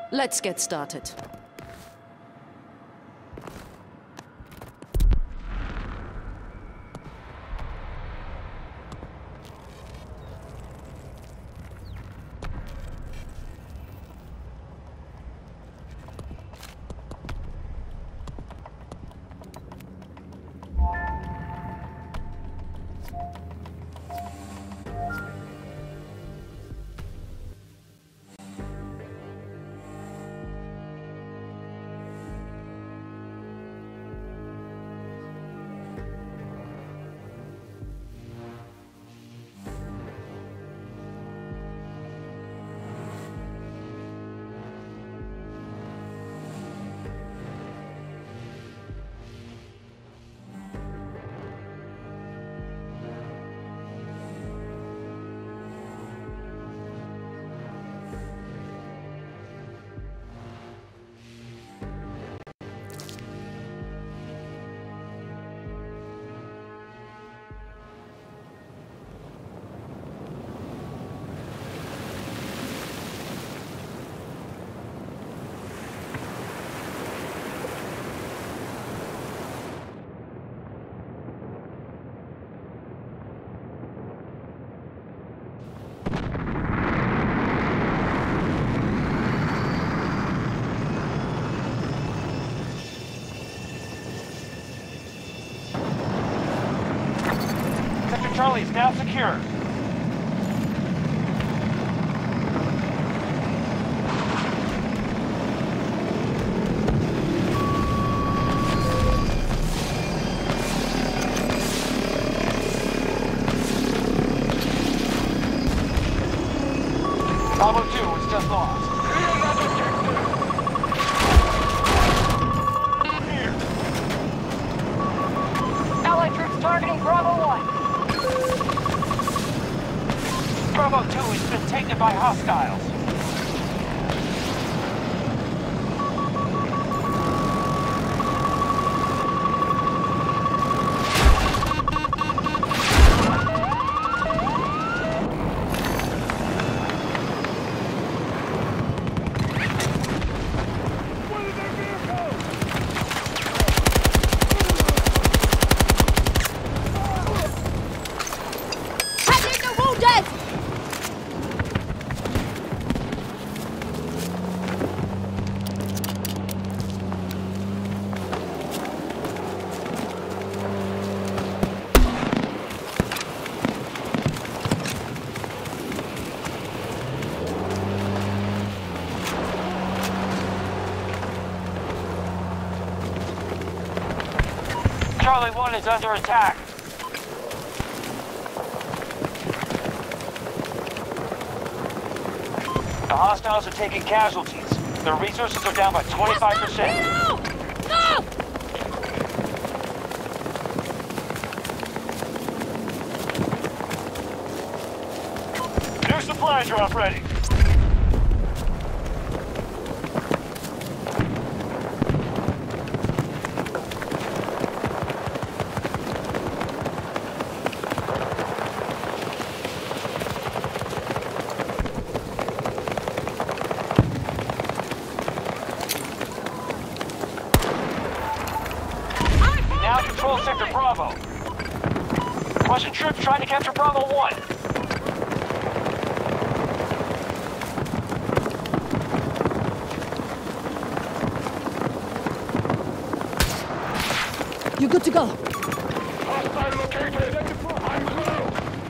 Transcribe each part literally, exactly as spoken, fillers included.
Let's get started. Charlie is now secure. Bravo two is just lost. Here. Allied troops targeting Bravo one. Bravo two has been taken by hostiles. Charlie one is under attack. The hostiles are taking casualties. Their resources are down by twenty-five percent. No! No! New supply drop ready. Now control sector Bravo. Russian troops trying to capture Bravo one. You're good to go. Hostile located. I'm close.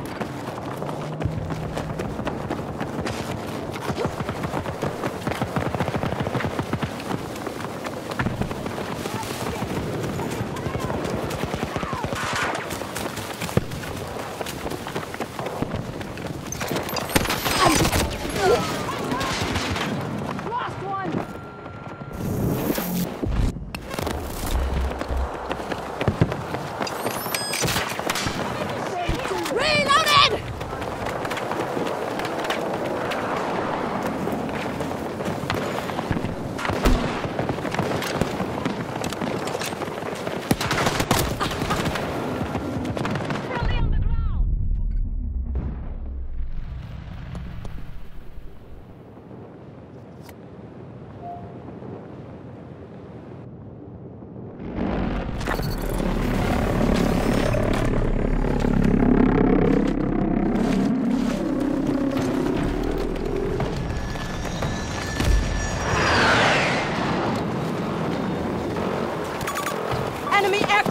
Lost one!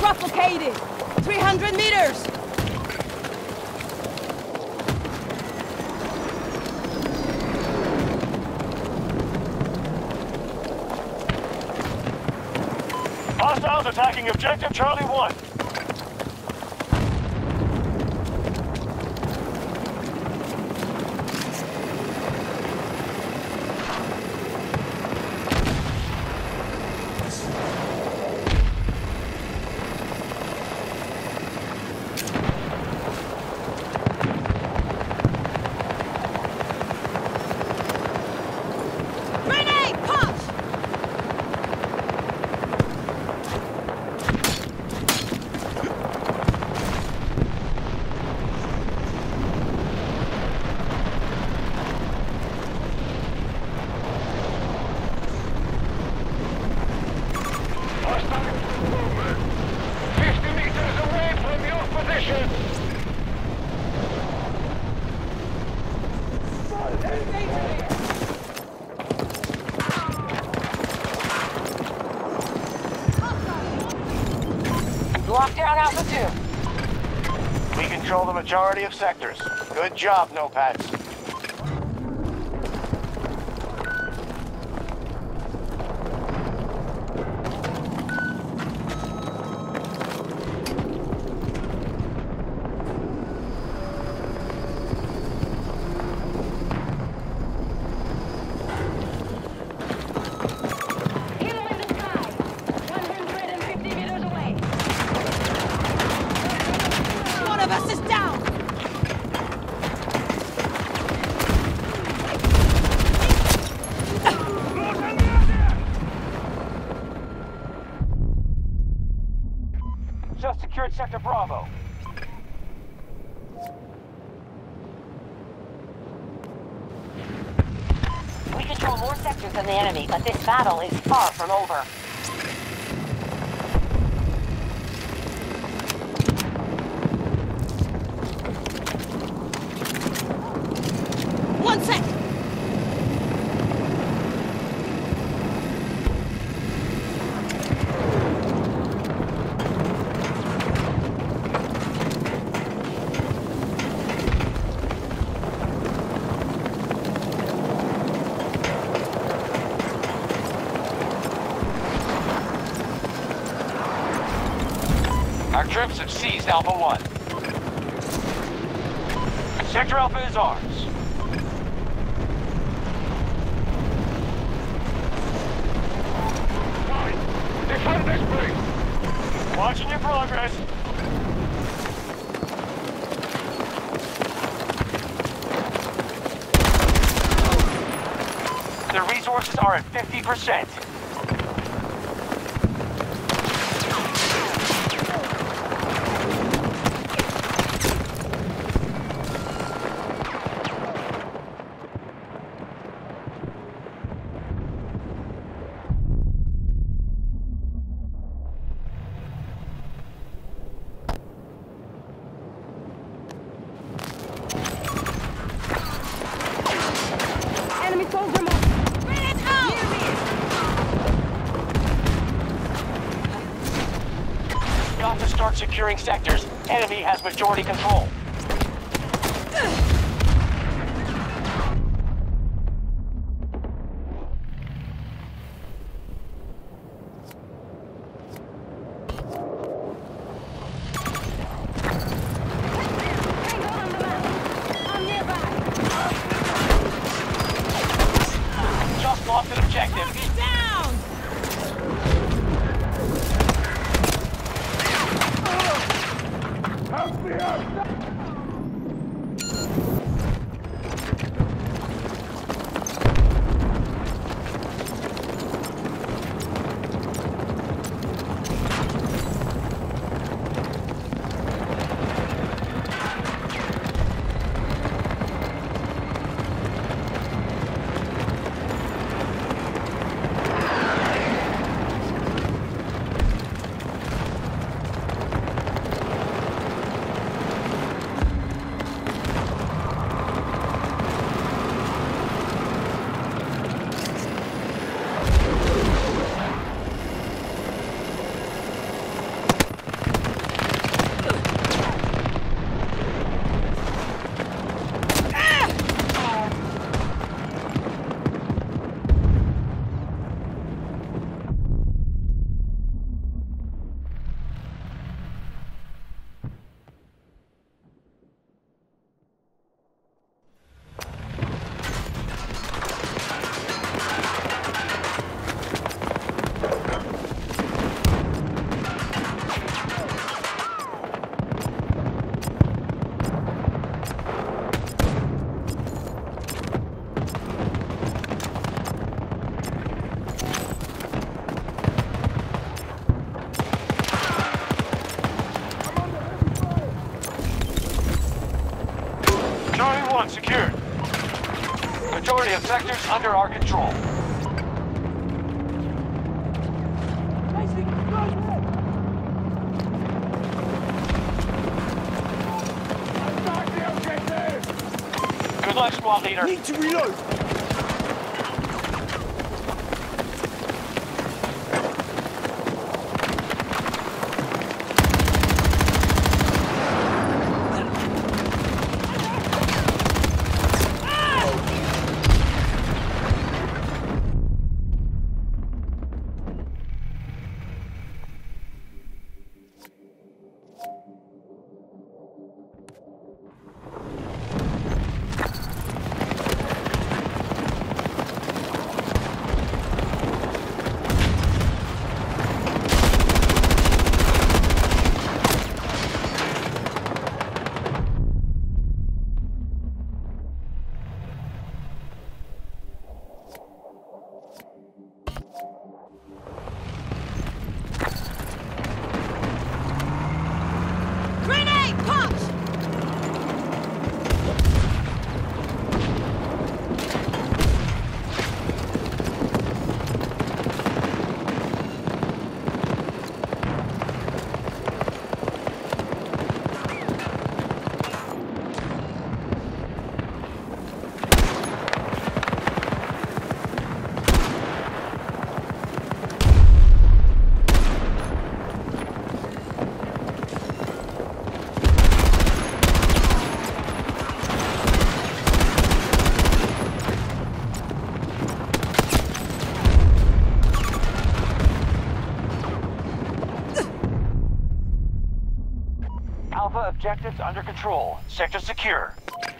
Drop located! three hundred meters! Hostiles attacking objective Charlie one. fifty meters away from your position! Lock down Alpha two. We control the majority of sectors. Good job, Nopads. Helo in the sky. one hundred fifty meters away. One of us is down! Just secured Sector Bravo. We control more sectors than the enemy, but this battle is far from over. One sec! Our troops have seized Alpha one. Sector Alpha is ours. Defend this place! Watching your progress. The resources are at fifty percent. Enemy soldier move. Grenade out! Got to start securing sectors. Enemy has majority control. Tango on the map. I'm nearby. Just lost an objective. Get down! Help me out! one secured. Majority of sectors under our control. Attack the objective! Good luck, squad leader. Need to reload. Grenade! Punch! Alpha objectives under control. Sector secure.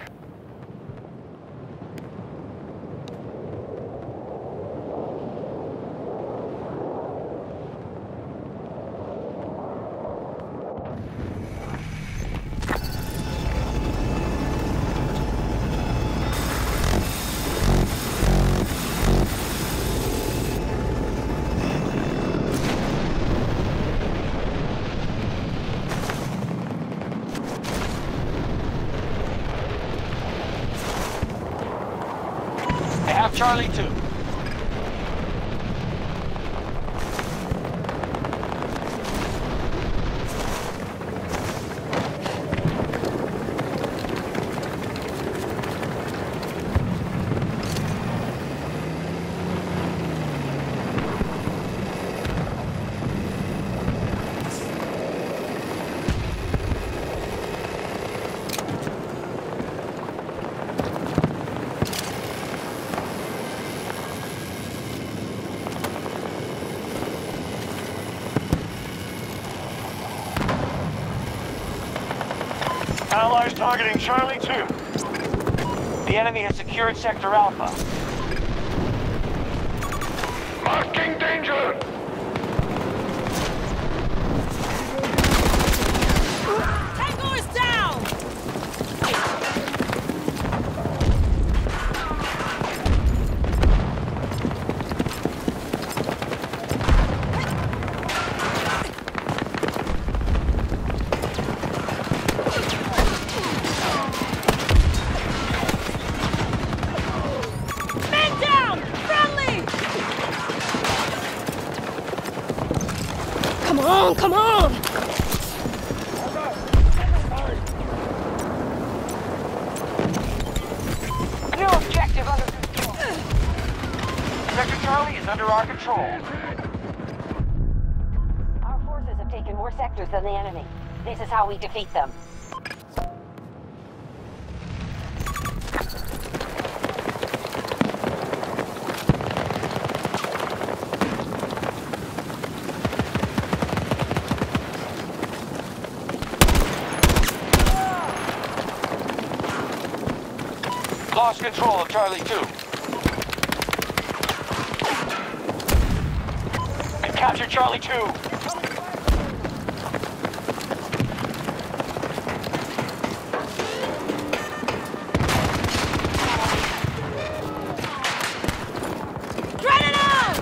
They have Charlie two. Allies targeting Charlie two. The enemy has secured Sector Alpha. Marking danger! Tango is down! Men down! Friendly! Come on, come on! New objective under control. Sector Charlie is under our control. Our forces have taken more sectors than the enemy. This is how we defeat them. Lost control of Charlie two. And captured Charlie two. Grenade!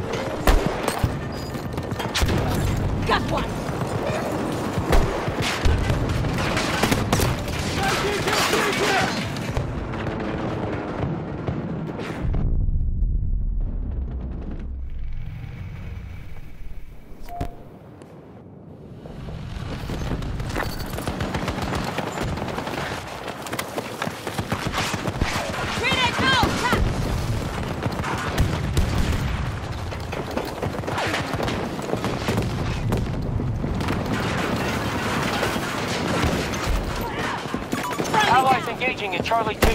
Got one! looking at Charlie two.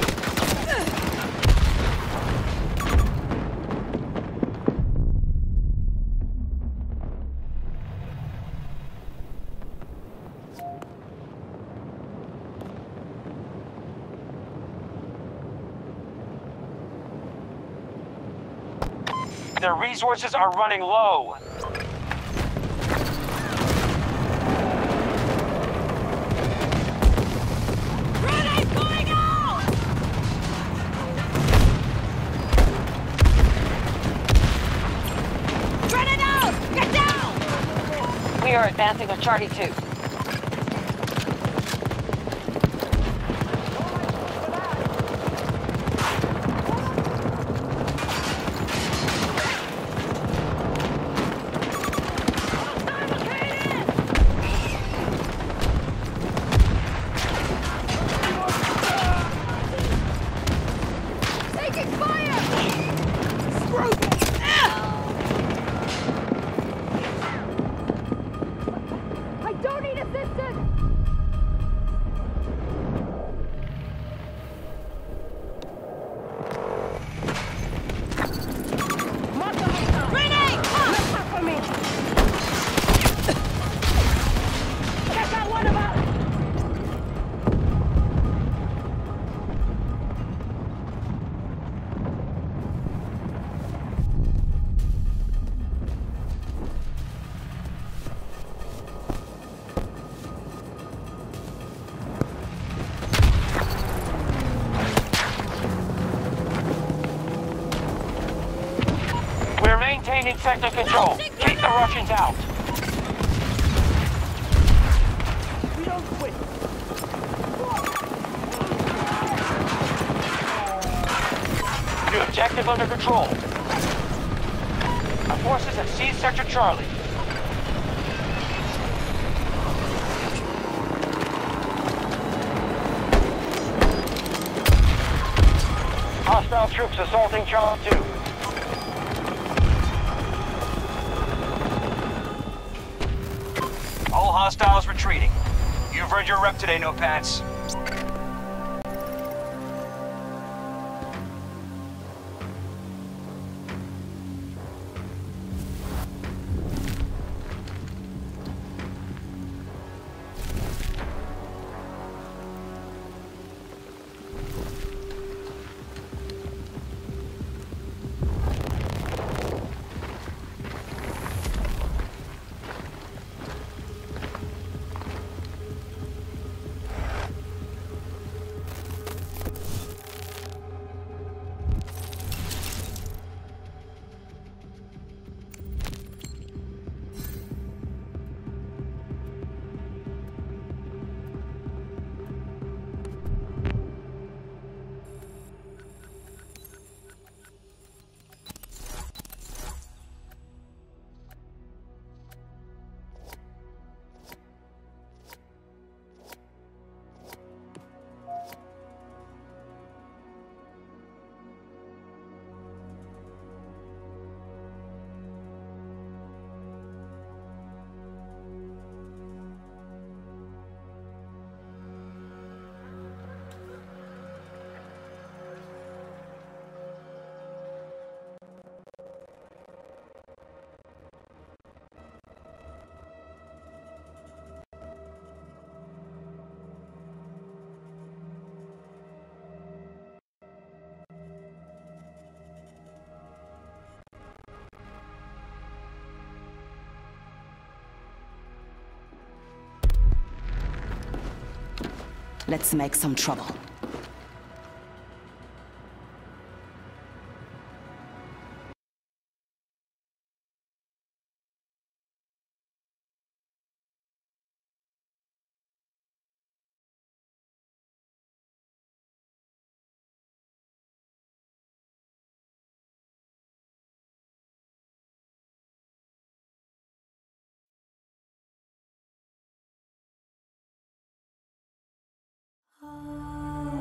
Their resources are running low. Grenade going out! Grenade out! Get down! We are advancing with Charlie two. Taking fire! Screw this! I don't need assistance! Grenade! Look for me! Get that one about! We're maintaining sector control. Keep the Russians out. We don't quit. New objective under control. Our forces have seized Sector Charlie. Hostile troops assaulting Charlie two. All hostiles retreating. You've earned your rep today, No Pants. Let's make some trouble. Ah.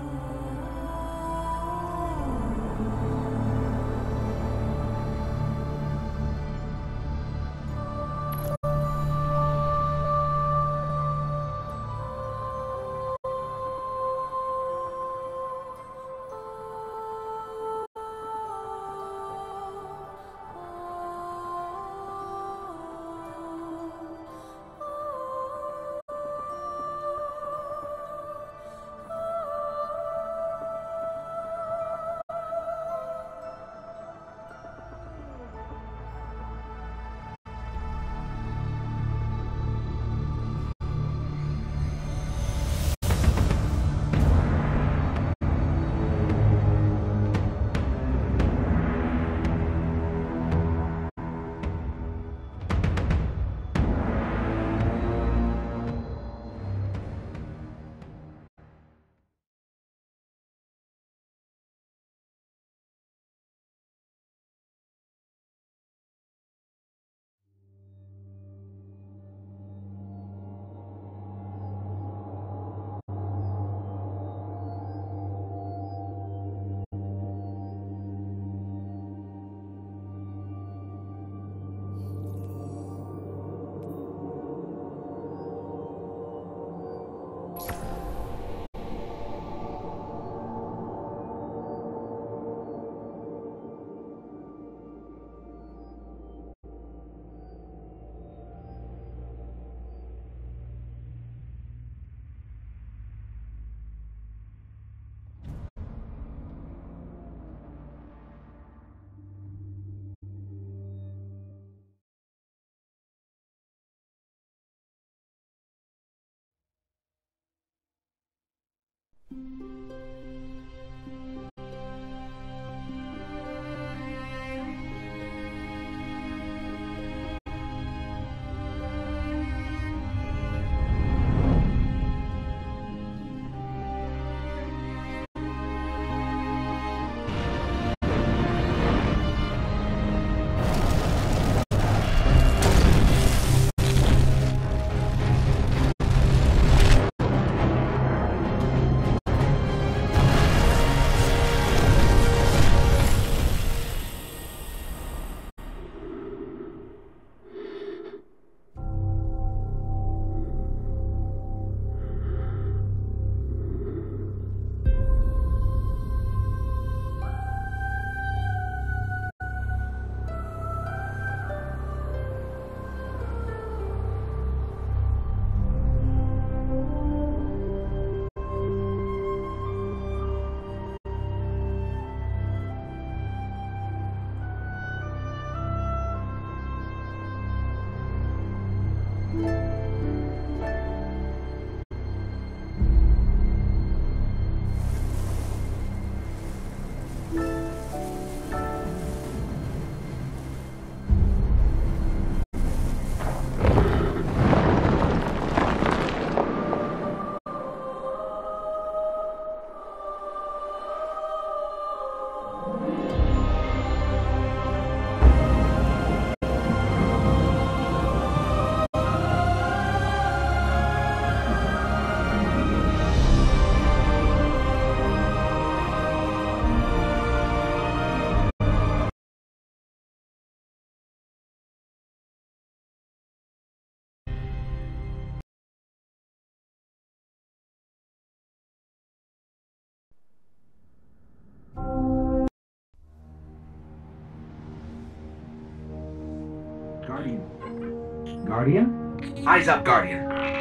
Guardian. Guardian? Eyes up, Guardian.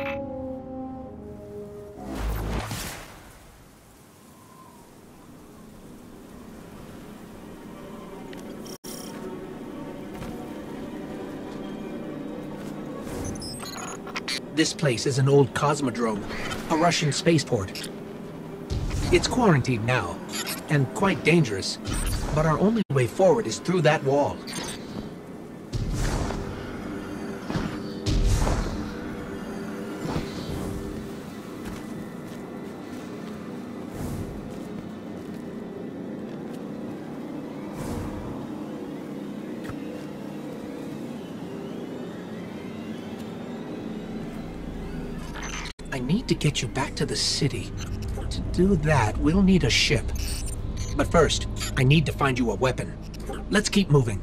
This place is an old cosmodrome, a Russian spaceport. It's quarantined now, and quite dangerous, but our only way forward is through that wall. I need to get you back to the city. To do that, we'll need a ship. But first, I need to find you a weapon. Let's keep moving.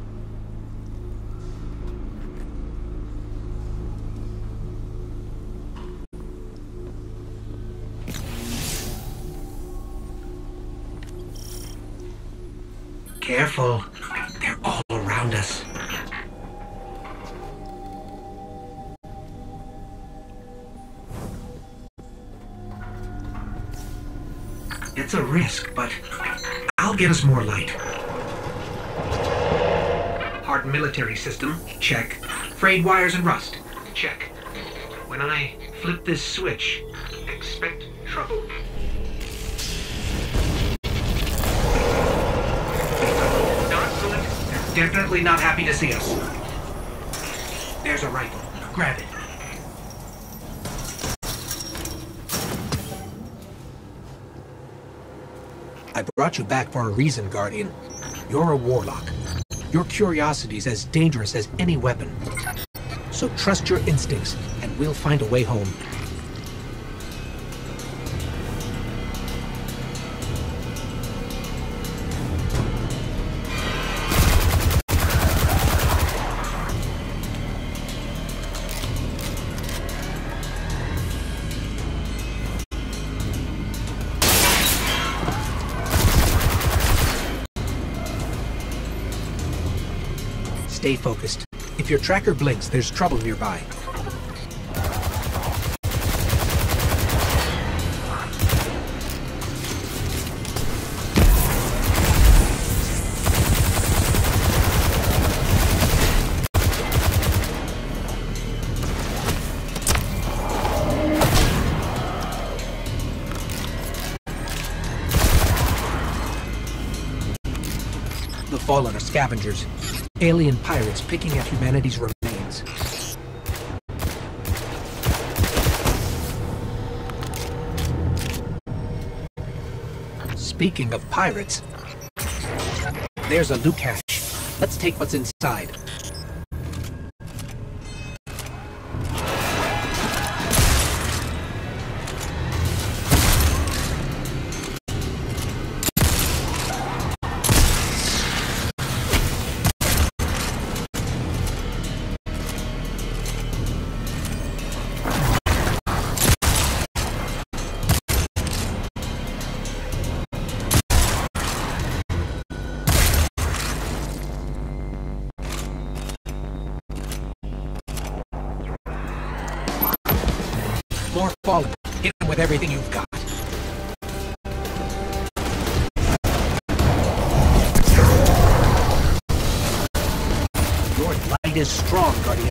Careful. They're all around us. It's a risk, but I'll get us more light. Hardened military system, check. Frayed wires and rust, check. When I flip this switch, expect trouble. Not good. Definitely not happy to see us. There's a rifle. Grab it. I brought you back for a reason, Guardian. You're a warlock. Your curiosity's as dangerous as any weapon. So trust your instincts, and we'll find a way home. Stay focused. If your tracker blinks, there's trouble nearby. the Fallen are scavengers. Alien pirates picking at humanity's remains. Speaking of pirates, there's a loot cache. Let's take what's inside. More Fallen. Hit him with everything you've got. Your light is strong, Guardian.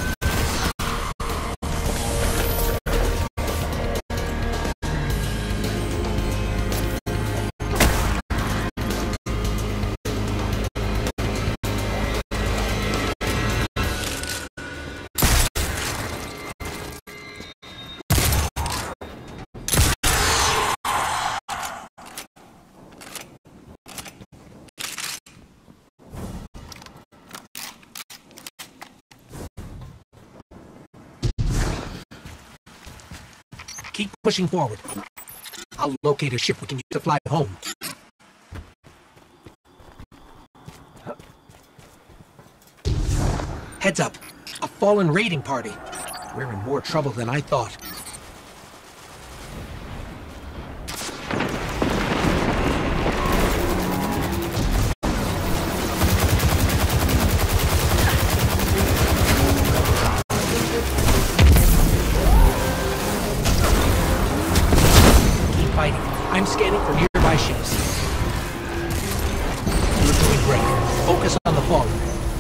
Keep pushing forward. I'll locate a ship we can use to fly home. Heads up. A Fallen raiding party. We're in more trouble than I thought. I'm scanning for nearby ships. You're doing great. Focus on the Fallen.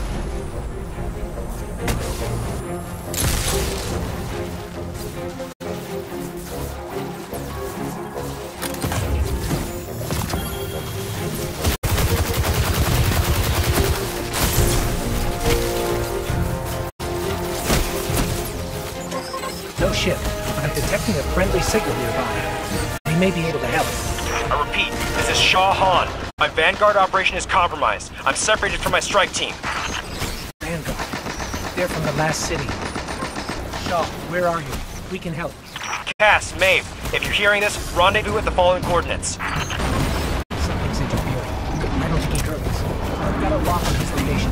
No ship, but I'm detecting a friendly signal nearby. They may be able to help. I repeat, this is Shaw Han. My Vanguard operation is compromised. I'm separated from my strike team. Vanguard? They're from the last city. Shaw, where are you? We can help. Cass, Maeve, if you're hearing this, rendezvous at the following coordinates. Something's interfering. I don't think he heard us. I've got a lock on his location.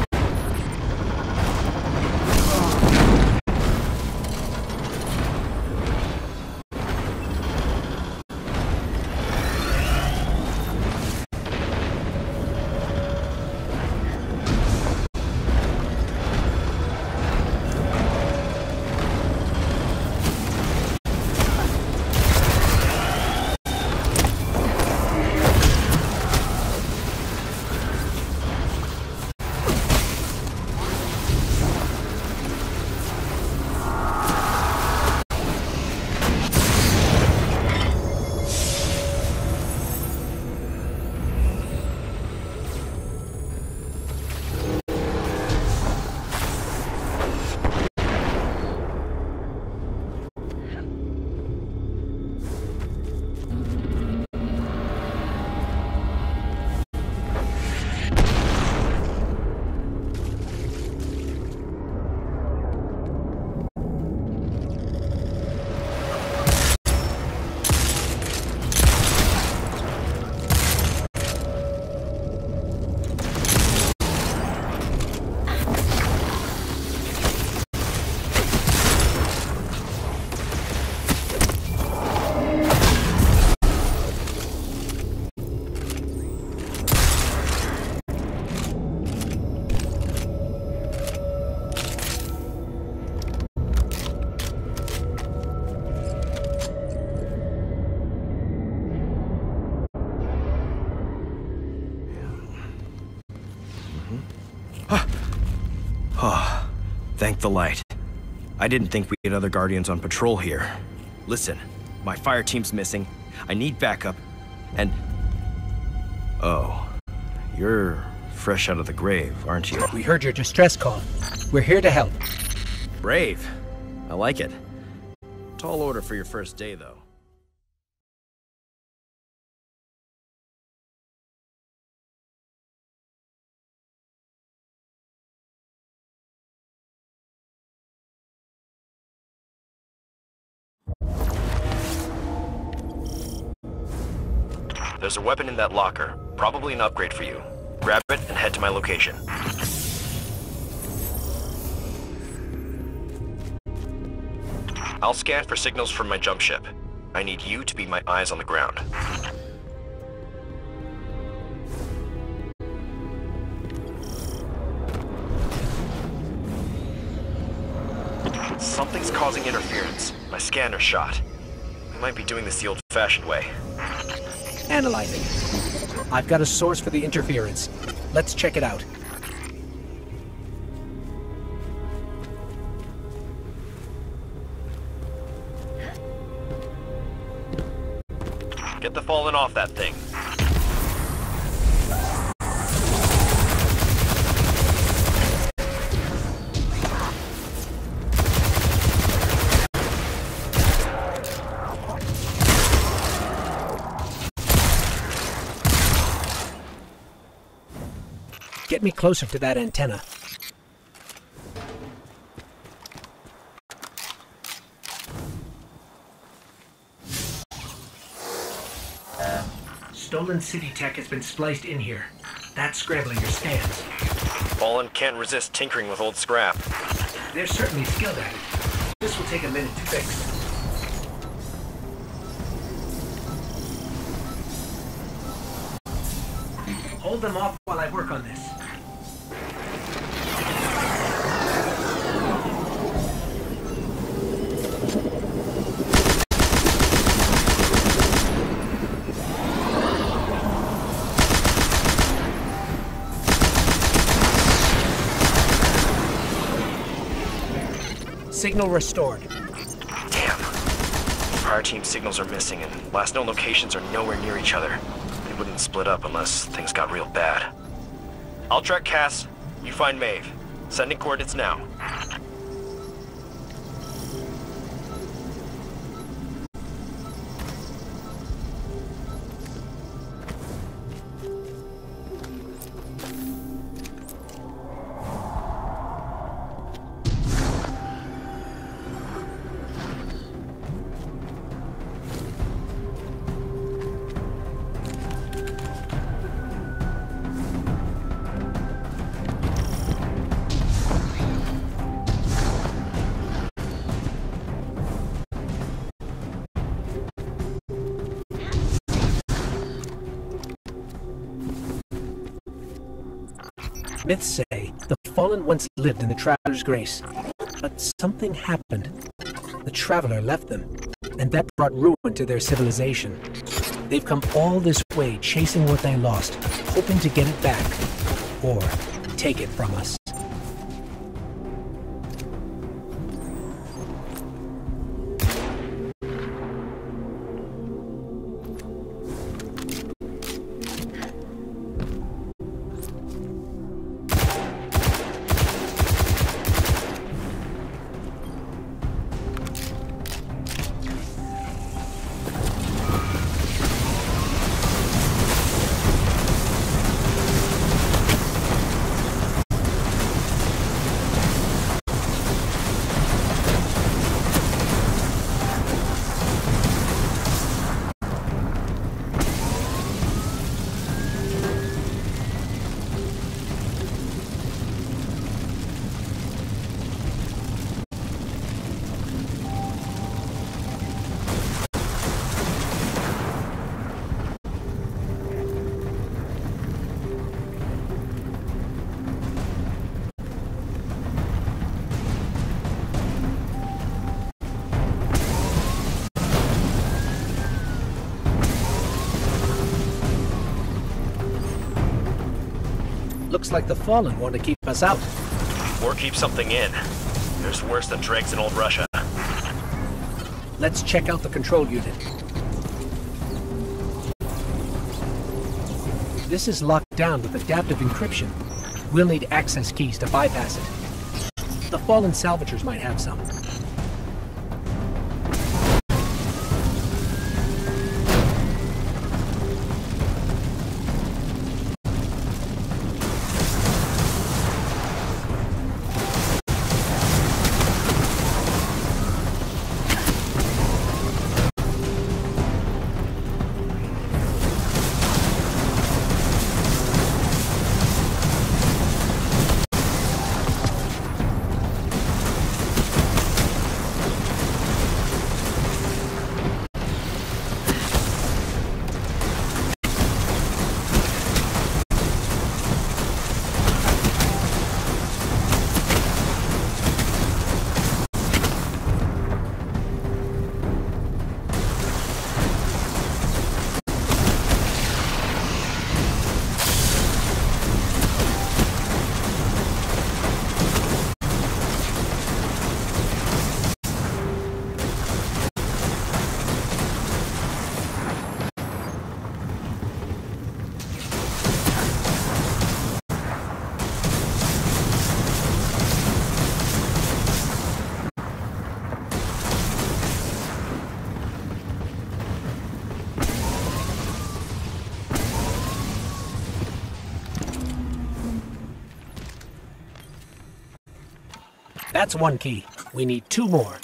Oh, thank the light. I didn't think we had other Guardians on patrol here. Listen, my fire team's missing. I need backup, and... Oh, you're fresh out of the grave, aren't you? We heard your distress call. We're here to help. Brave. I like it. Tall order for your first day, though. There's a weapon in that locker. Probably an upgrade for you. Grab it and head to my location. I'll scan for signals from my jump ship. I need you to be my eyes on the ground. Something's causing interference. My scanner's shot. We might be doing this the old-fashioned way. Analyzing. I've got a source for the interference. Let's check it out. Get the Fallen off that thing. Get me closer to that antenna. Stolen city tech has been spliced in here. That's scrambling your scans. Fallen can't resist tinkering with old scrap. They're certainly skilled at it. This will take a minute to fix. Hold them off while I work on this. Signal restored. Damn. Fire team signals are missing and last known locations are nowhere near each other. They wouldn't split up unless things got real bad. I'll track Cass. You find Maeve. Sending coordinates now. Myths say the Fallen once lived in the Traveler's Grace, but something happened. The Traveler left them, and that brought ruin to their civilization. They've come all this way chasing what they lost, hoping to get it back, or take it from us. Looks like the Fallen want to keep us out. Or keep something in. There's worse than dregs in old Russia. Let's check out the control unit. This is locked down with adaptive encryption. We'll need access keys to bypass it. The Fallen salvagers might have some. That's one key. We need two more.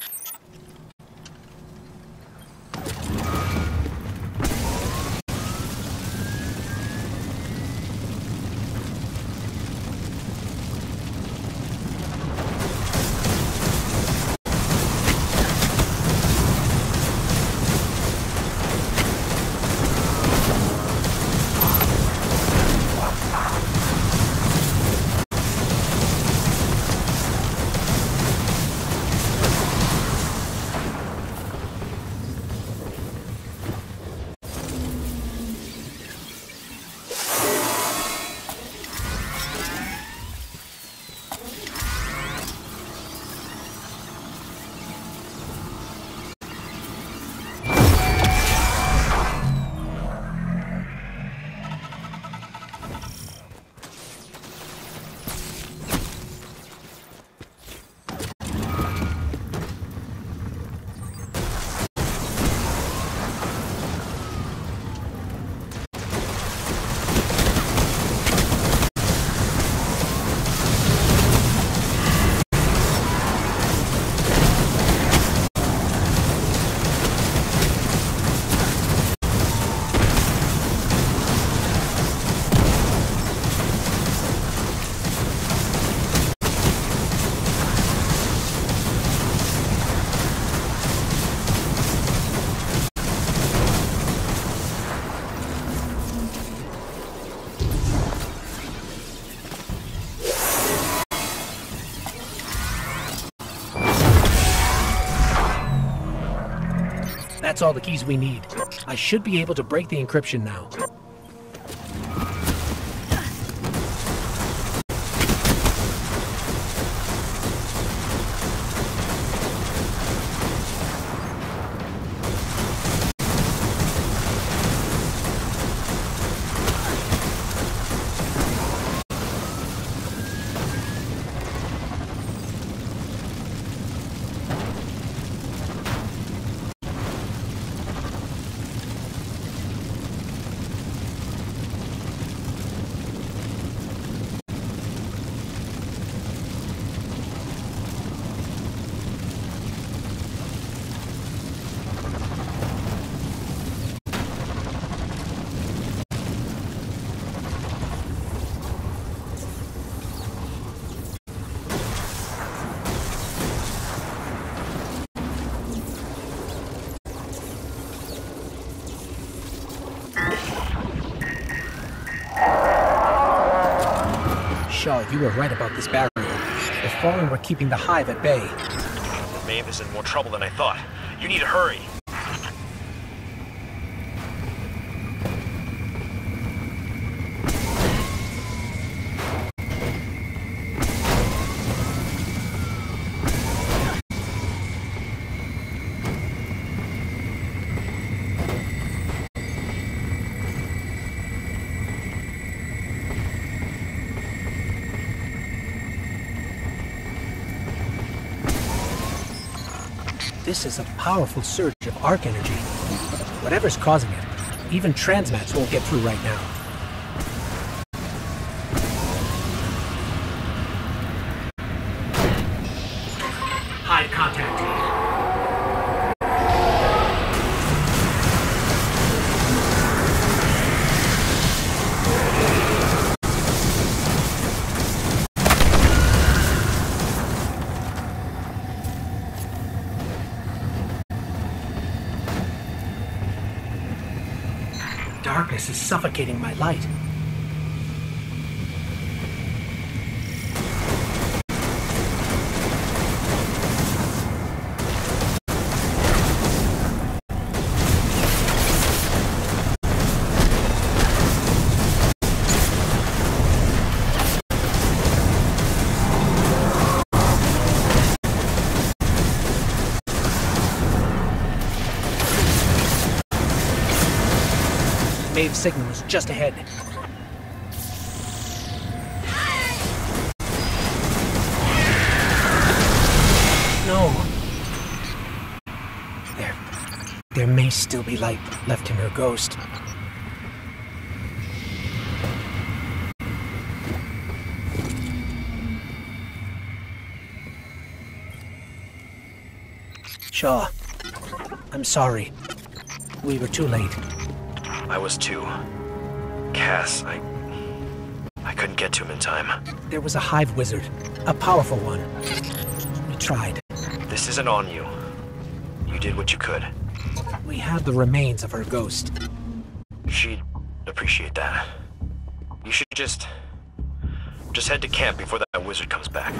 That's all the keys we need. I should be able to break the encryption now. Shaw, you were right about this barrier. The Fallen were keeping the Hive at bay. Maeve is in more trouble than I thought. You need to hurry. This is a powerful surge of arc energy. Whatever's causing it, even transmats won't get through right now. Hive contact. Darkness is suffocating my light. Maeve signal is just ahead. No. There... There may still be light left in her ghost. Shaw, I'm sorry. We were too late. I was too. Cass, I... I couldn't get to him in time. There was a hive wizard. A powerful one. We tried. This isn't on you. You did what you could. We have the remains of her ghost. She'd appreciate that. You should just... Just head to camp before that wizard comes back.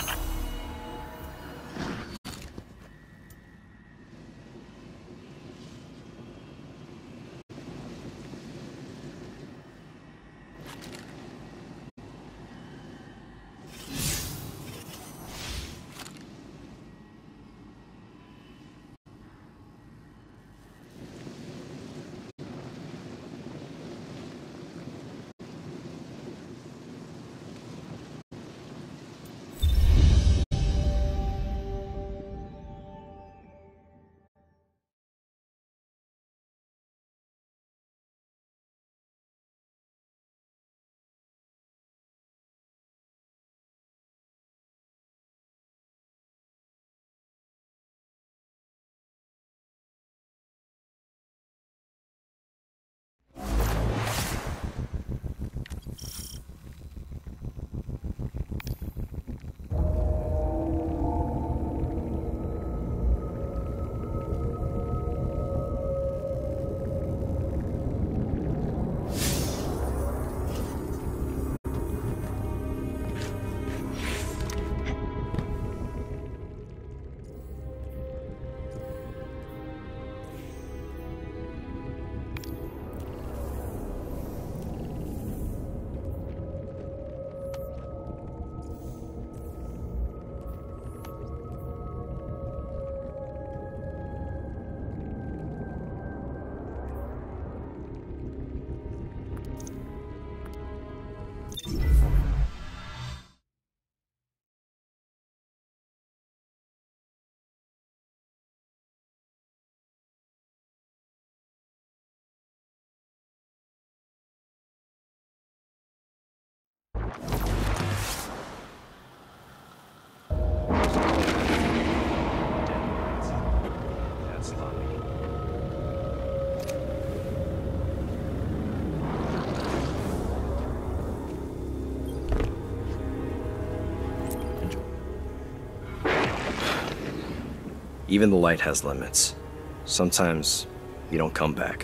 Even the light has limits. Sometimes, you don't come back.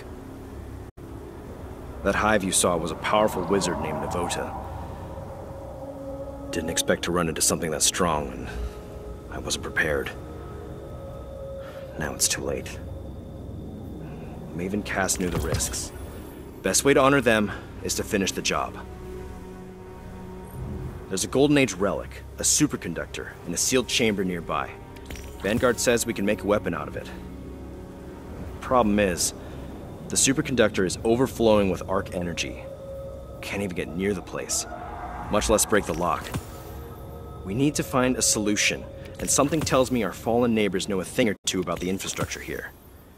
That hive you saw was a powerful wizard named Navota. Didn't expect to run into something that strong, and I wasn't prepared. Now it's too late. Maeve and Cass knew the risks. Best way to honor them is to finish the job. There's a Golden Age relic, a superconductor, in a sealed chamber nearby. Vanguard says we can make a weapon out of it. Problem is, the superconductor is overflowing with arc energy. Can't even get near the place, much less break the lock. We need to find a solution, and something tells me our fallen neighbors know a thing or two two about the infrastructure here.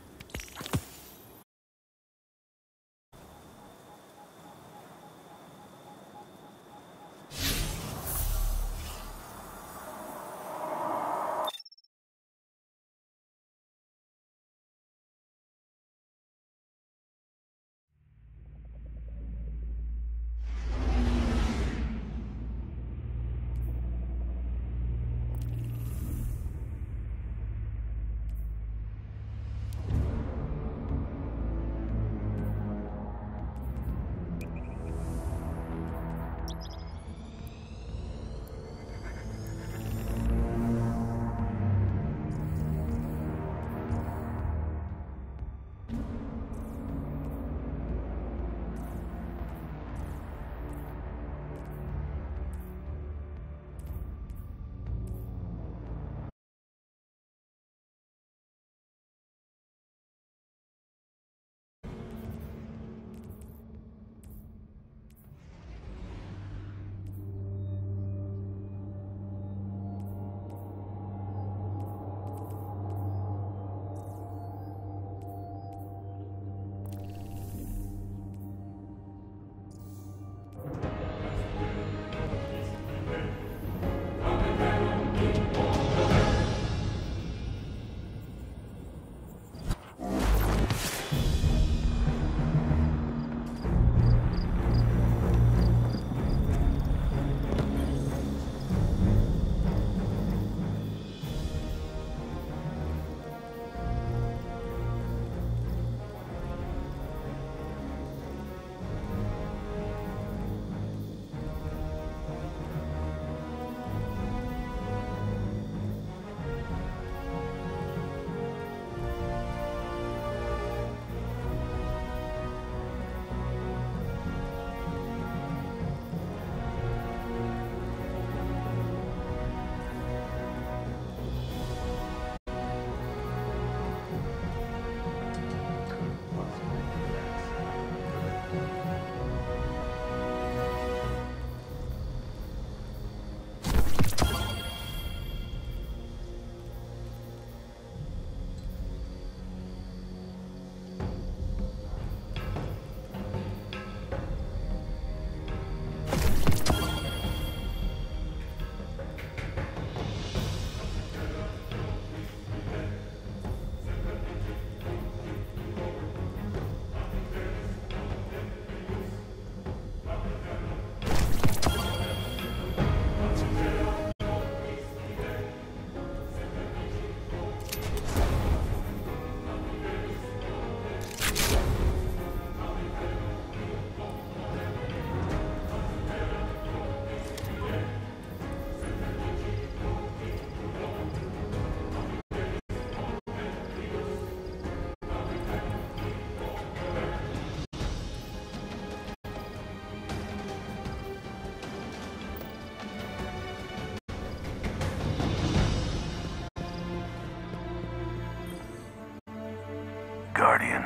Guardian.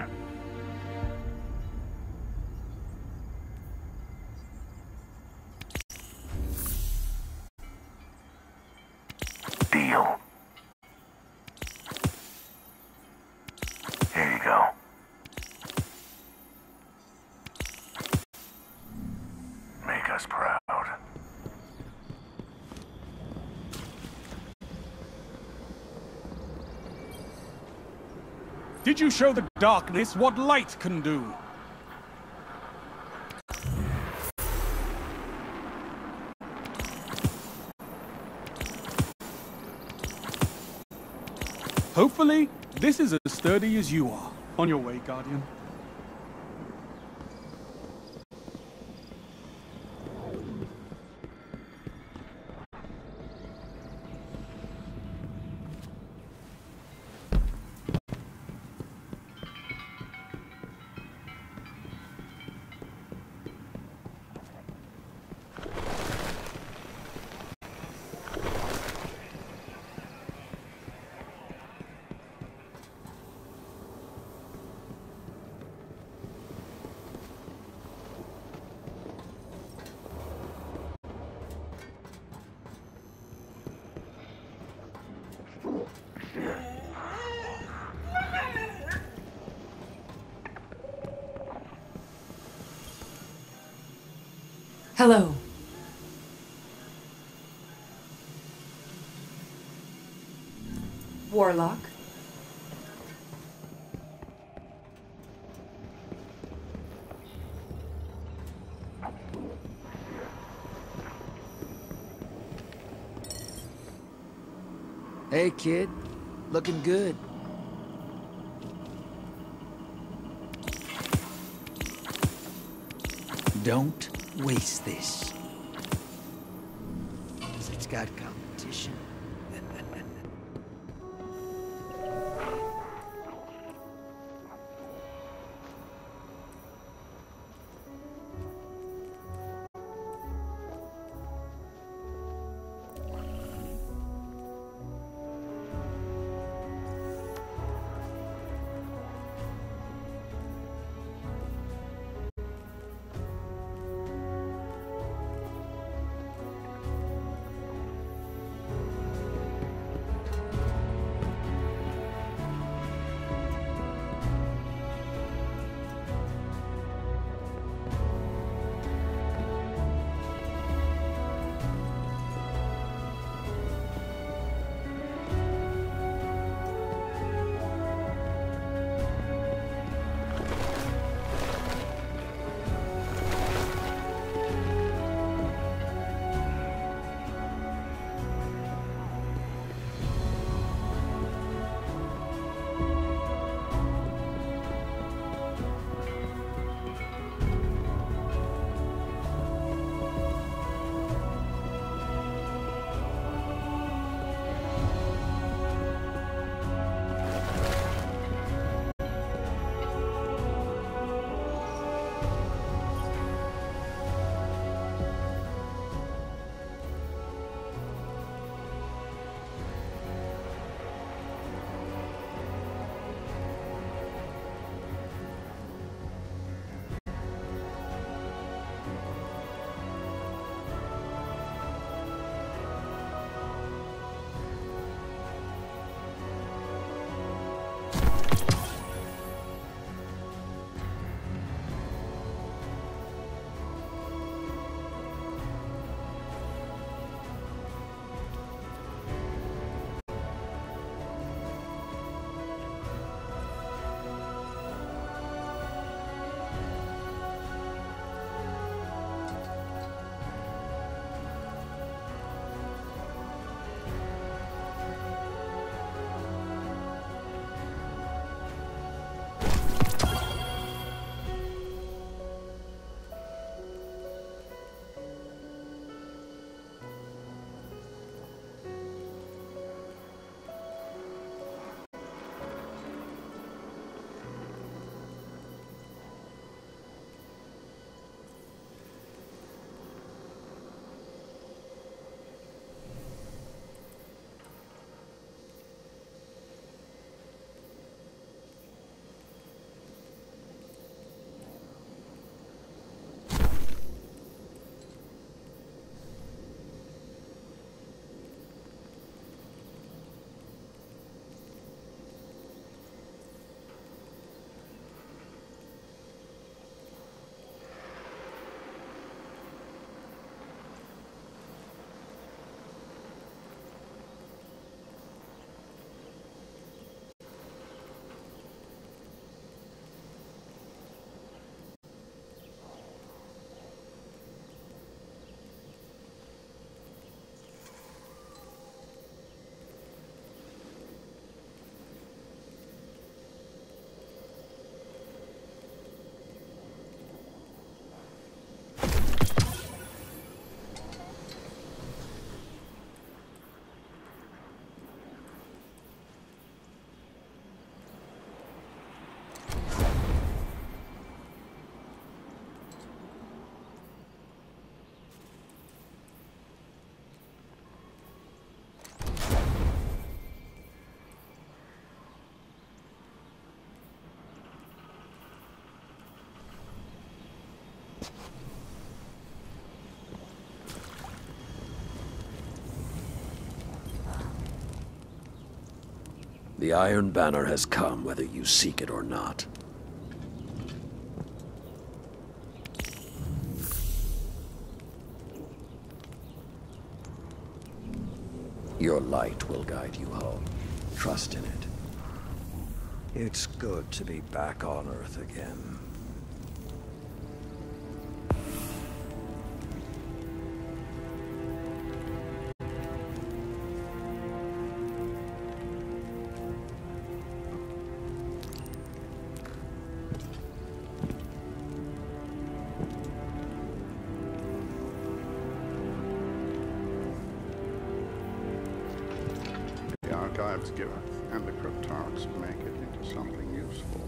Deal. Here you go. Make us proud. Did you show the darkness what light can do? Hopefully, this is as sturdy as you are. On your way, Guardian. Hello. Warlock. Hey, kid. Looking good. Don't waste this. 'Cause it's got competition. The Iron Banner has come whether you seek it or not. Your light will guide you home. Trust in it. It's good to be back on Earth again. The archives give us, and the cryptarchs make it into something useful.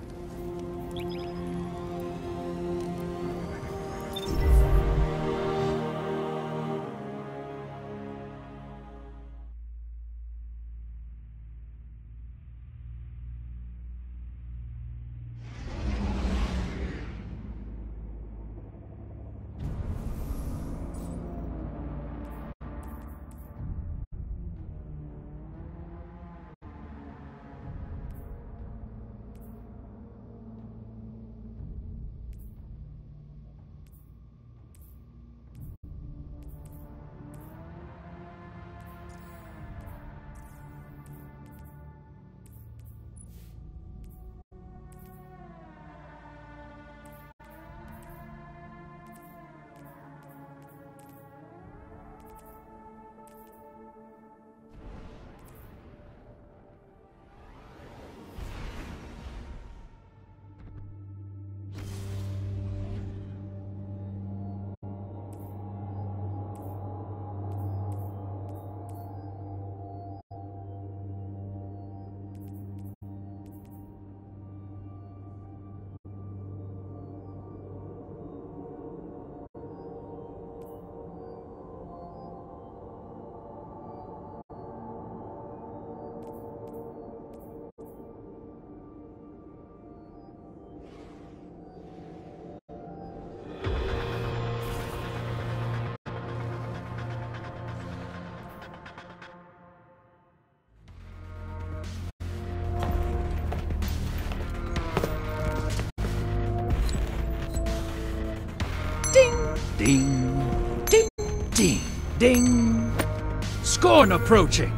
Ding, ding, ding, ding. Scorn approaching.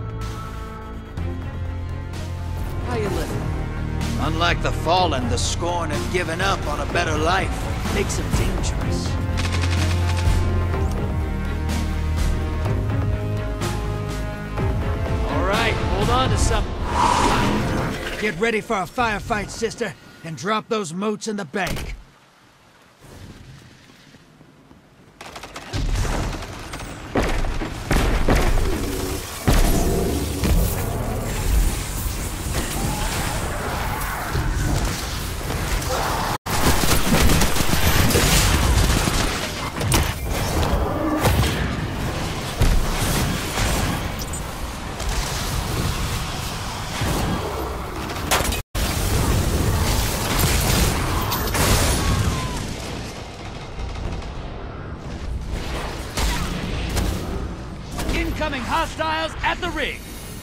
How you living? Unlike the Fallen, the Scorn have given up on a better life. Makes them dangerous. All right, hold on to something. Get ready for a firefight, sister, and drop those motes in the bank. Incoming hostiles at the ring!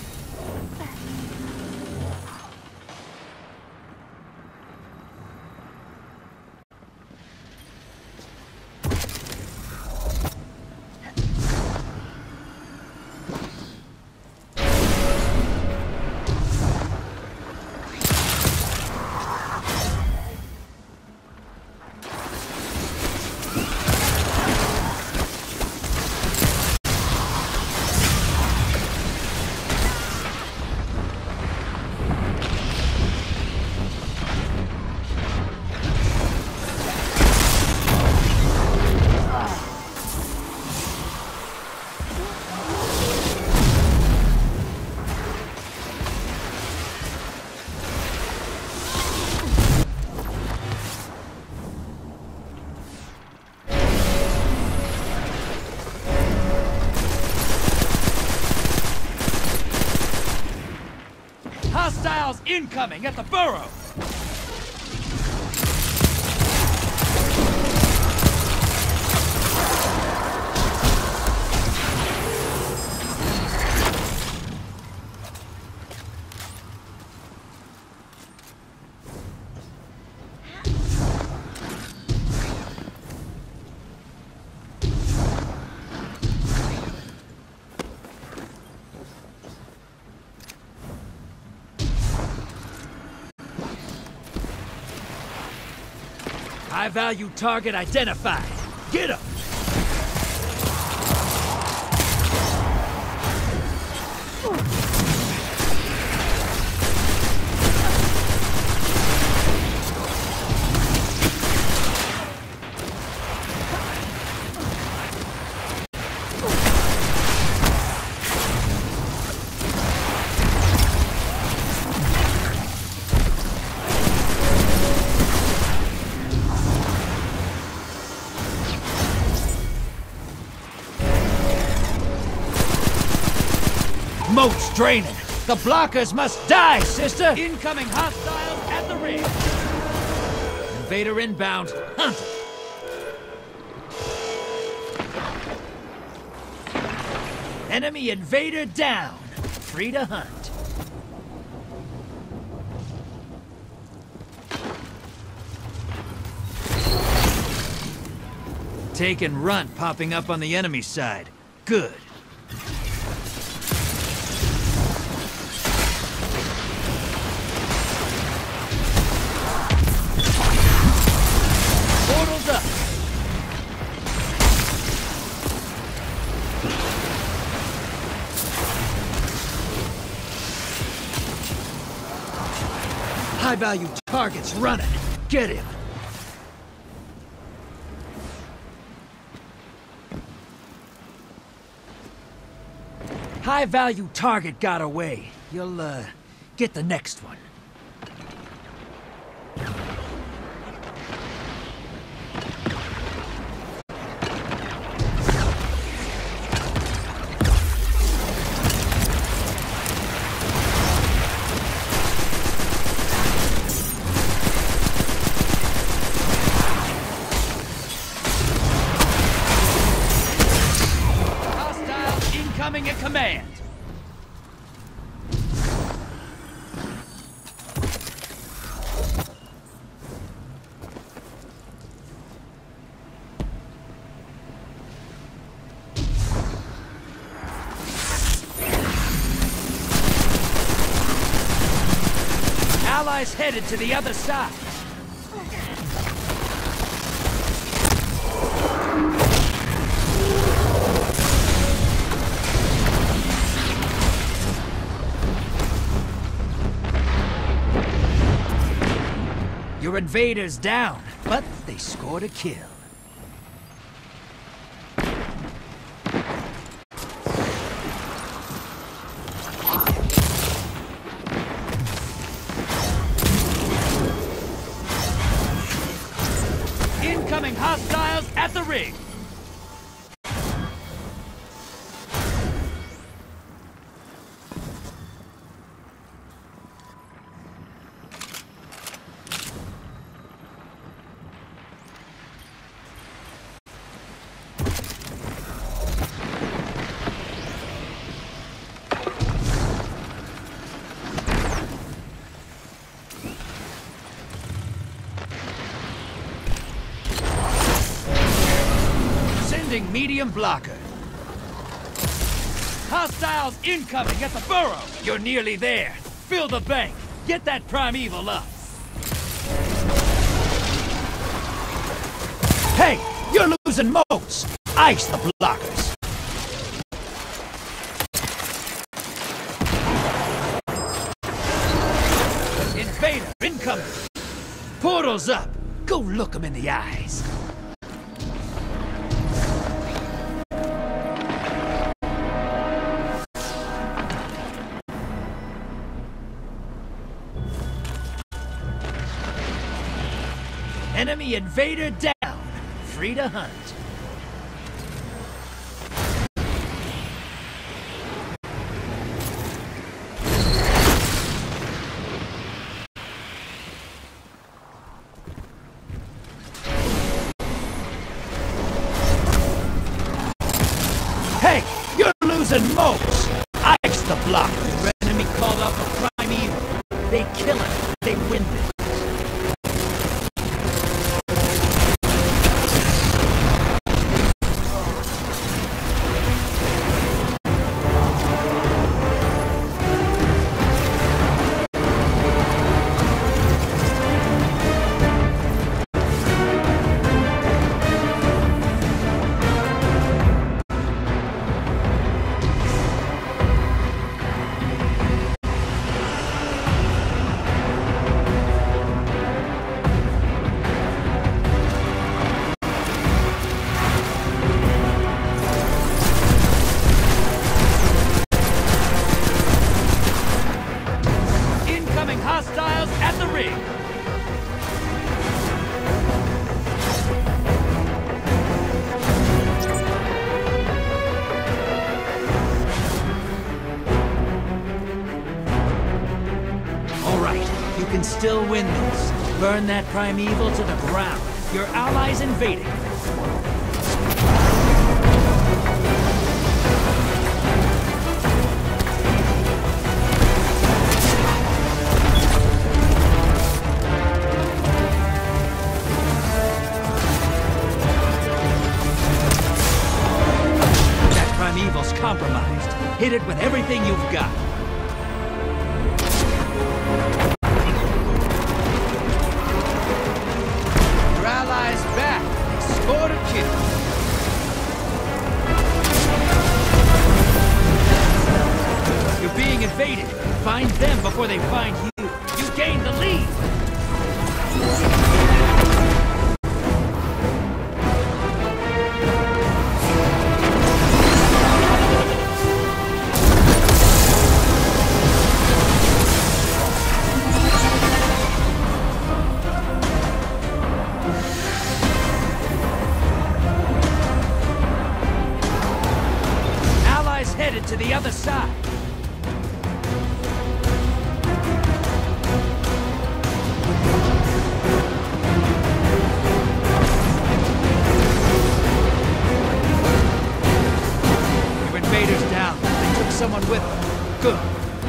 Hostiles incoming at the burrow! High-value target identified. Get him! Moat's draining. The blockers must die, sister! Incoming hostiles at the ring. Invader inbound. Hunt him. Enemy invader down. Free to hunt. Take and run popping up on the enemy side. Good. Portals up. High-value targets running. Get him. High-value target got away. You'll, uh, get the next one. Coming at command. Allies headed to the other side. Your invaders down, but they scored a kill. Incoming hostiles at the ring. Medium blocker. Hostiles incoming at the burrow. You're nearly there. Fill the bank. Get that primeval up. Hey, you're losing moats. Ice the blockers. Invader incoming. Portals up. Go look them in the eyes. Enemy invader down. Free to hunt. Hey, you're losing moats. Ice the blocker. Your enemy called up a primeval. They kill it. They win it. still win this. Burn that primeval to the ground. Your allies invading. That primeval's compromised. Hit it with everything you've got. Back. They scored a kill. You're being invaded. Find them before they find you. You gained the lead. Headed to the other side. Your invaders down. They took someone with them. Good.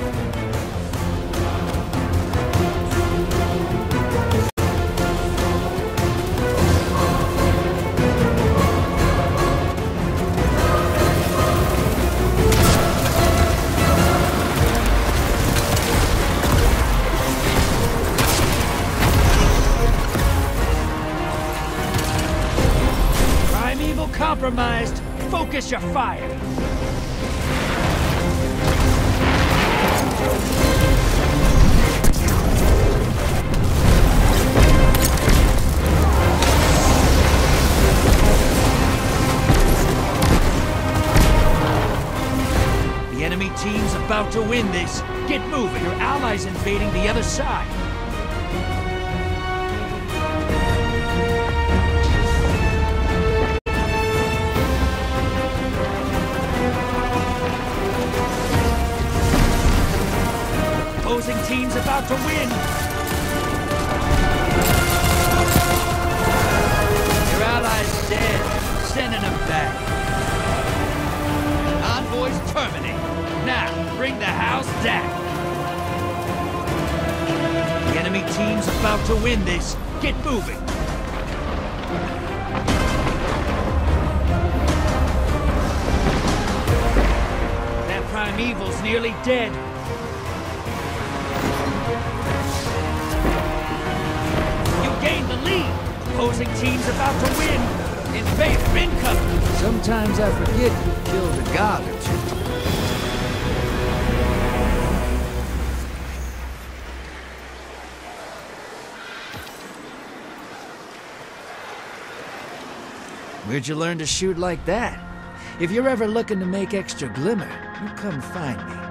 Compromised. Focus your fire. The enemy team's about to win this. Get moving. Your allies invading the other side. Opposing team's about to win. Your allies dead. Sending them back. Envoys terminate. Now, bring the house down. The enemy team's about to win this. Get moving. That primeval's nearly dead. Gain the lead. Opposing team's about to win. Invader incoming. Sometimes I forget you killed a god or two. Where'd you learn to shoot like that? If you're ever looking to make extra glimmer, you come find me.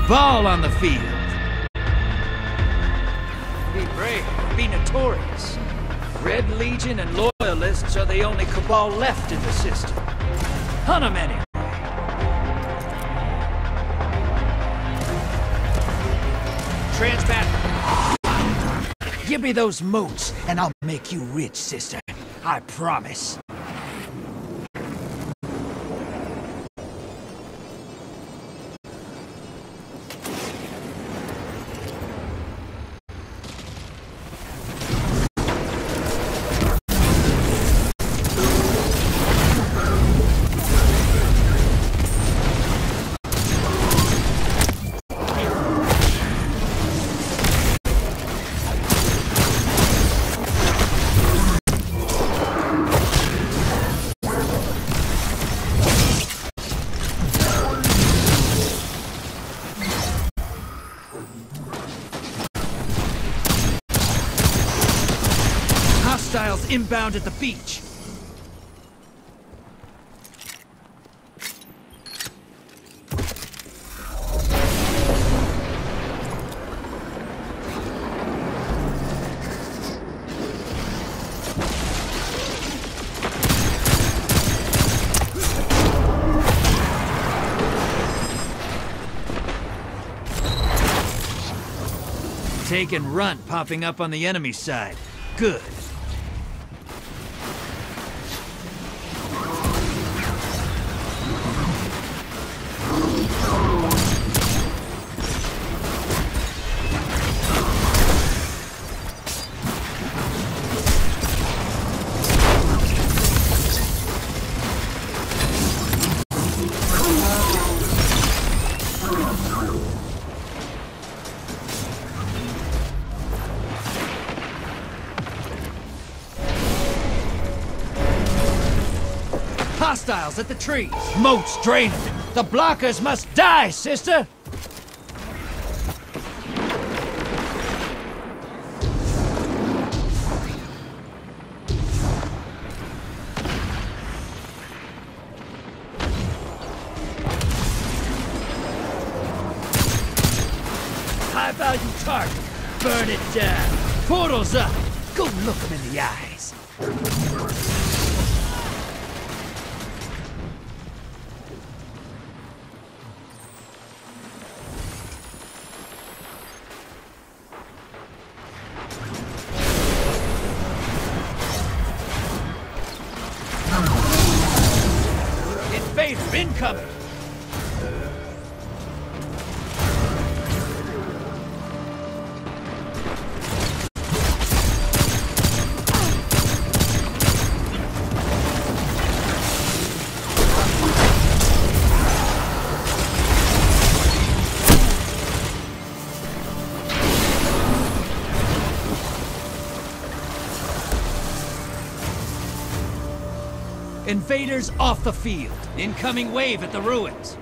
Cabal on the field. Be brave, be notorious. Red Legion and Loyalists are the only Cabal left in the system. Hunt 'em anyway. Transmat. Give me those moats, and I'll make you rich, sister. I promise. Hostiles inbound at the beach. Take and run popping up on the enemy side. Good. Hostiles at the trees. Moats draining. The blockers must die, sister! High-value target. Burn it down. Portal's up. Go look them in the eyes. Invader incoming! Invaders off the field. Incoming wave at the ruins.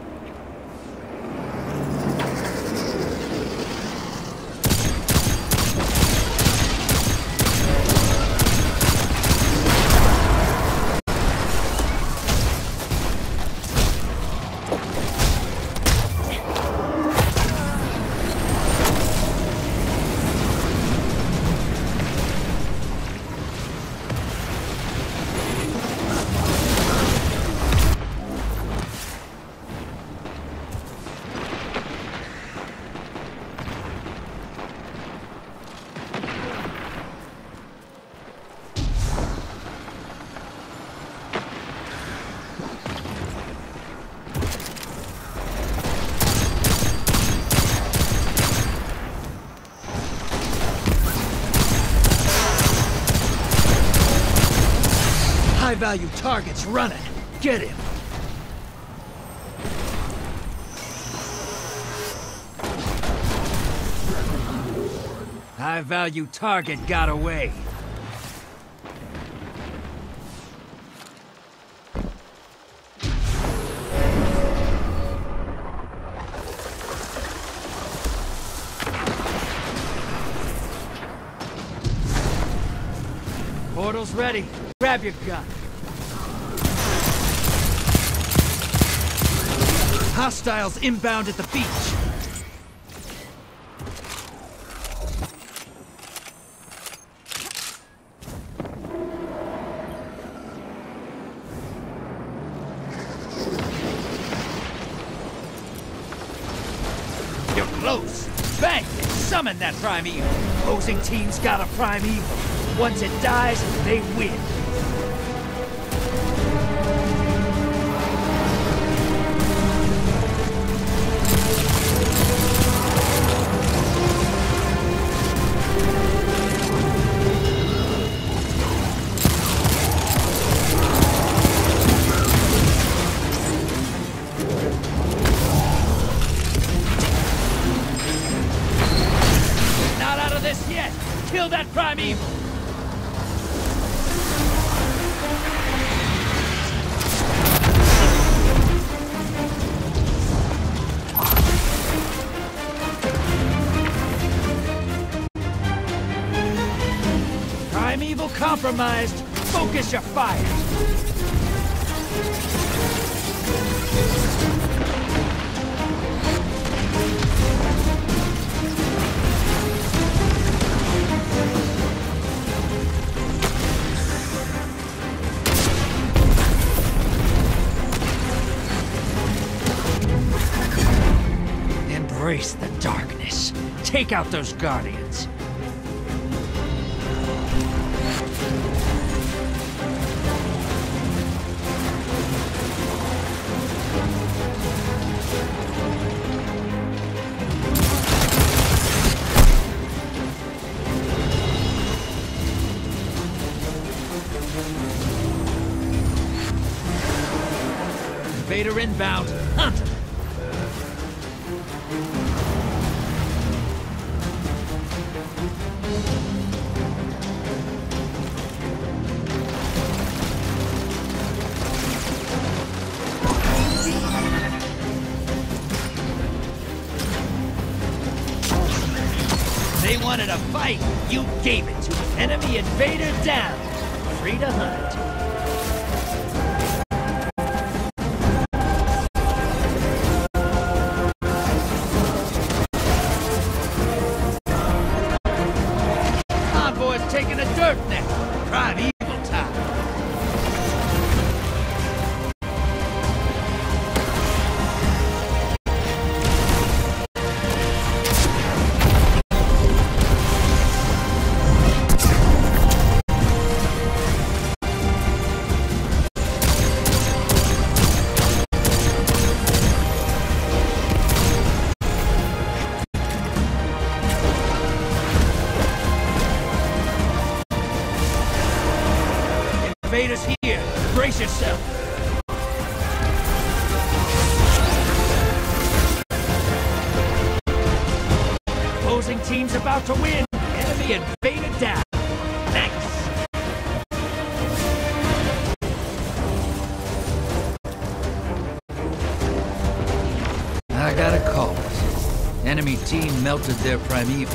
High-value targets running. Get him. High-value target got away. Portal's ready. Grab your gun. Hostiles inbound at the beach. Summon that Primeval. Opposing team's got a Primeval. Once it dies, they win. Kill that Primeval! Primeval compromised. Focus your fire. Embrace the darkness. Take out those Guardians. Invader inbound. Hunt him. They wanted a fight. You gave it to them. Enemy invader down. Free to hunt. Convoy's taking a dirt nap. Primeval time. Invaders here. Brace yourself. Opposing team's about to win. Enemy invaded down. Nice. I gotta call it. Enemy team melted their Primeval.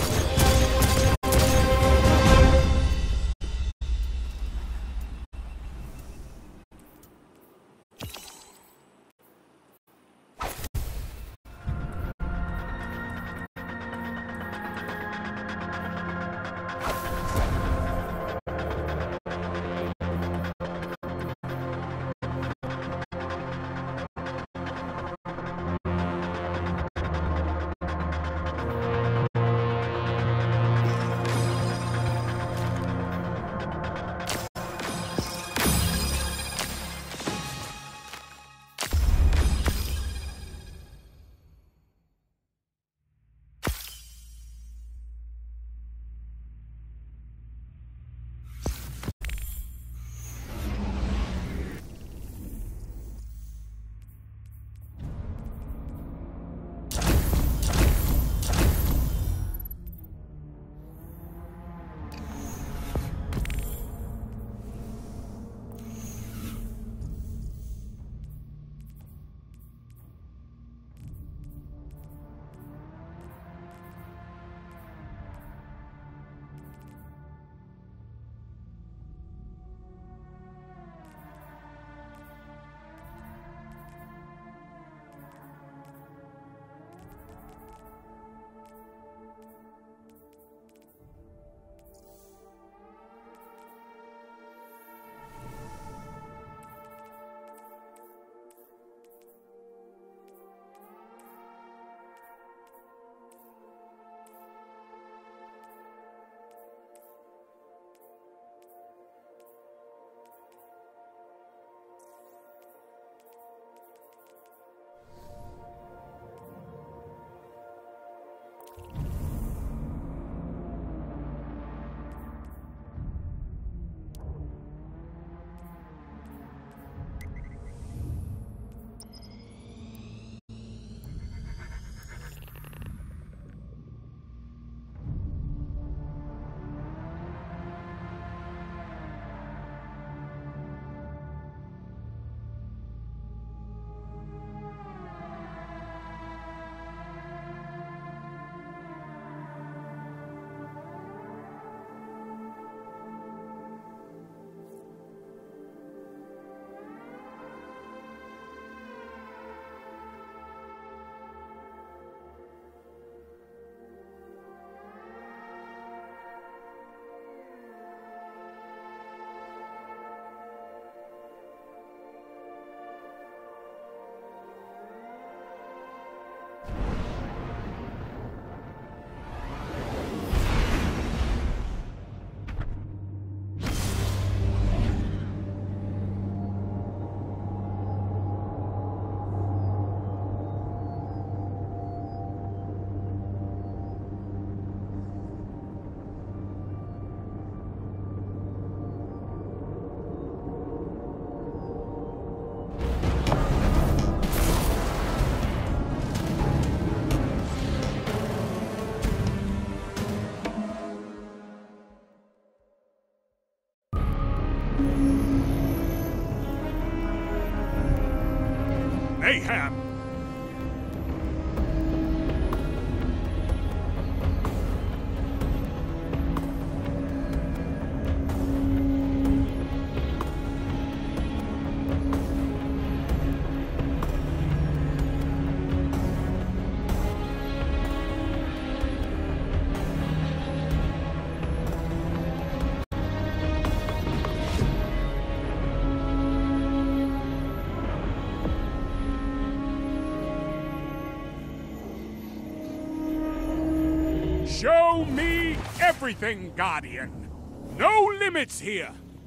everything, Guardian. No limits here.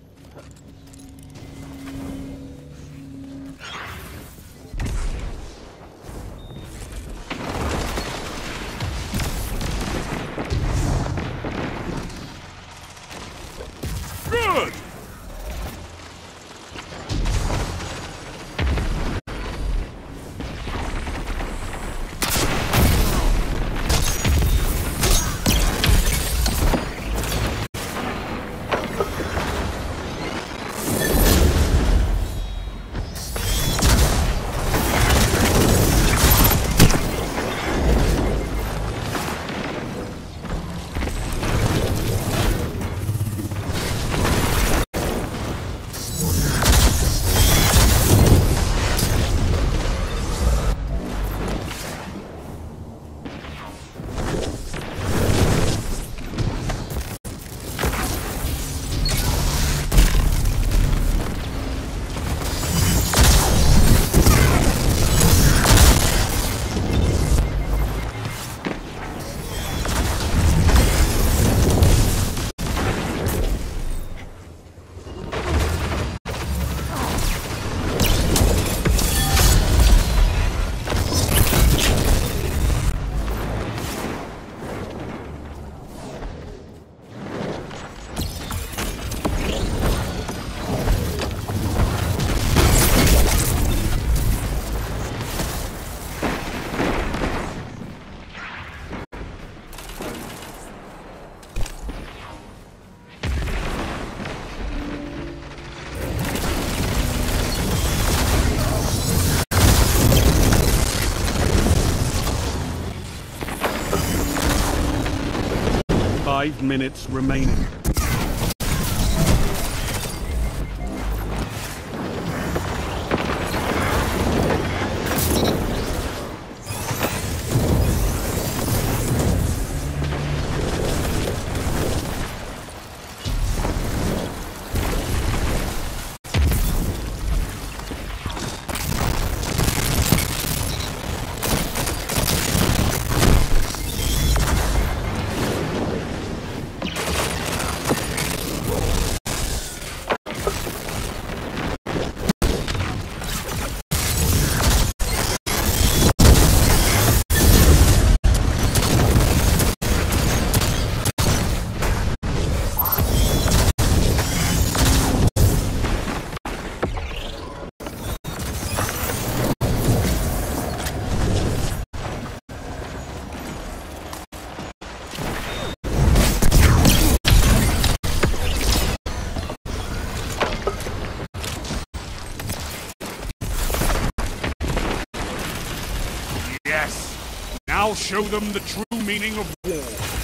Good! Five minutes remaining. Yes! Now show them the true meaning of war.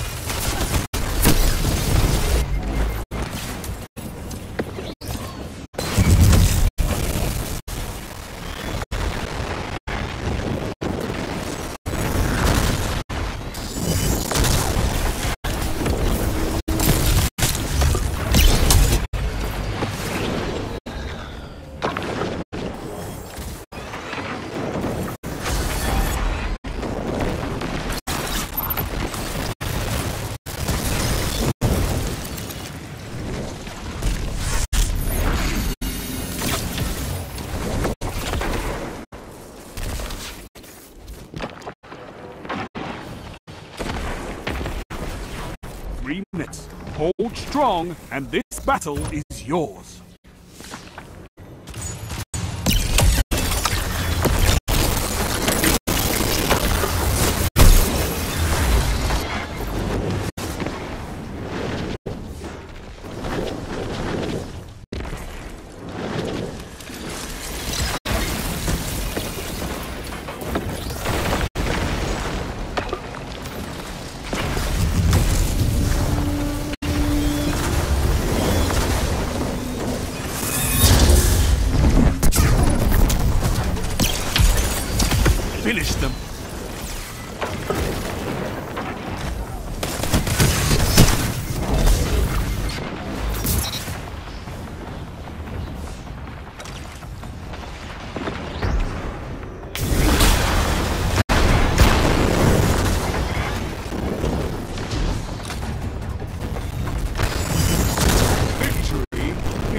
Three minutes. Hold strong, and this battle is yours.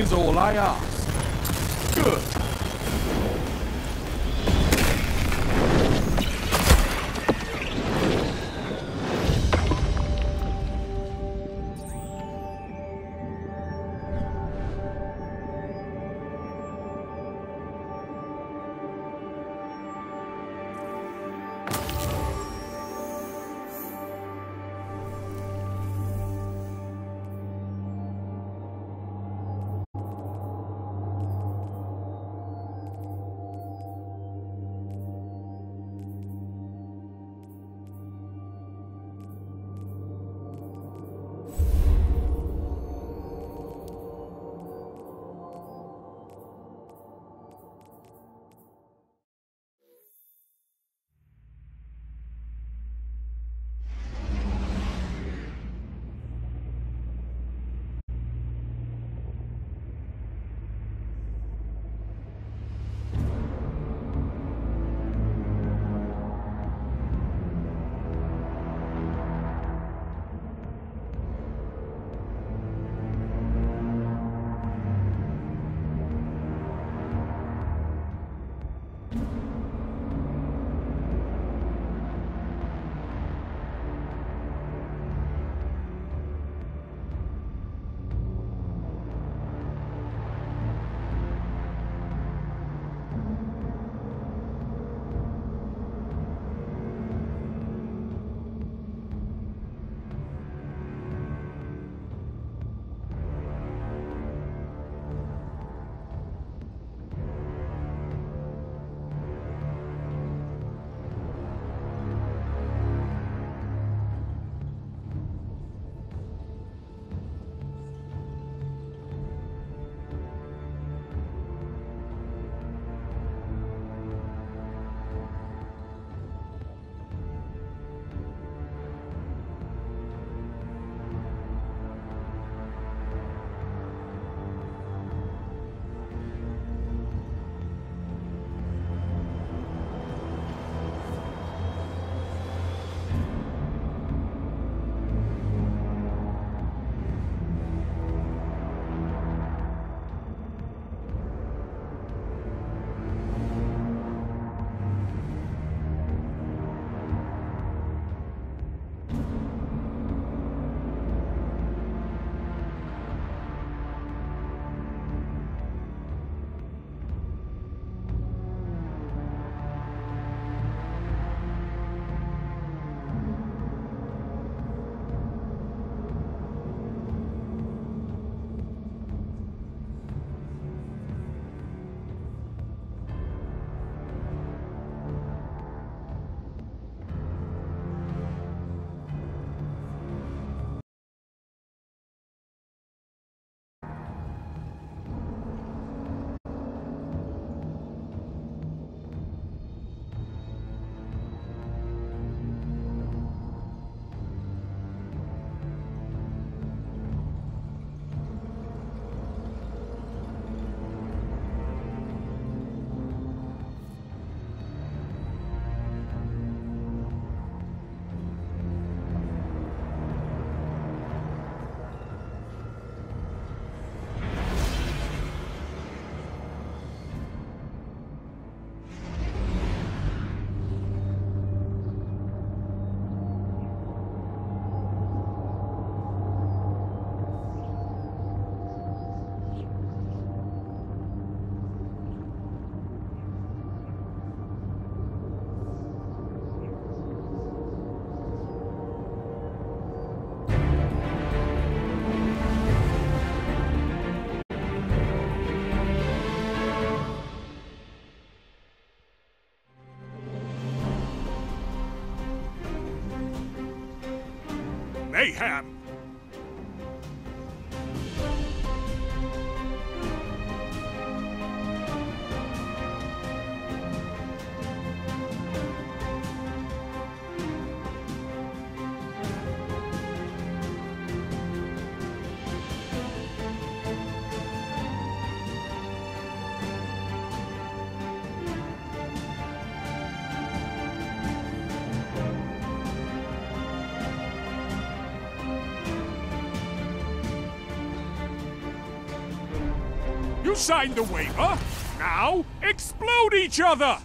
is all I ask. Good. mayhem! You signed the waiver. Now, explode each other!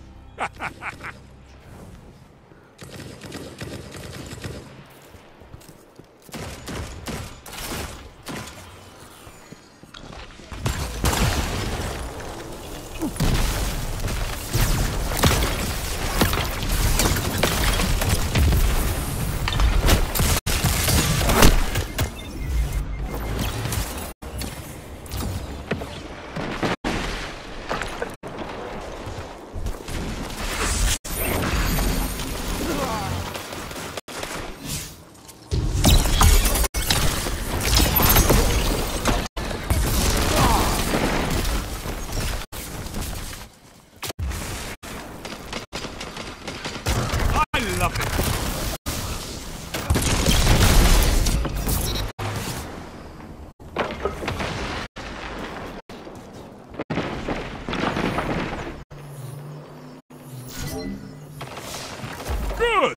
Good!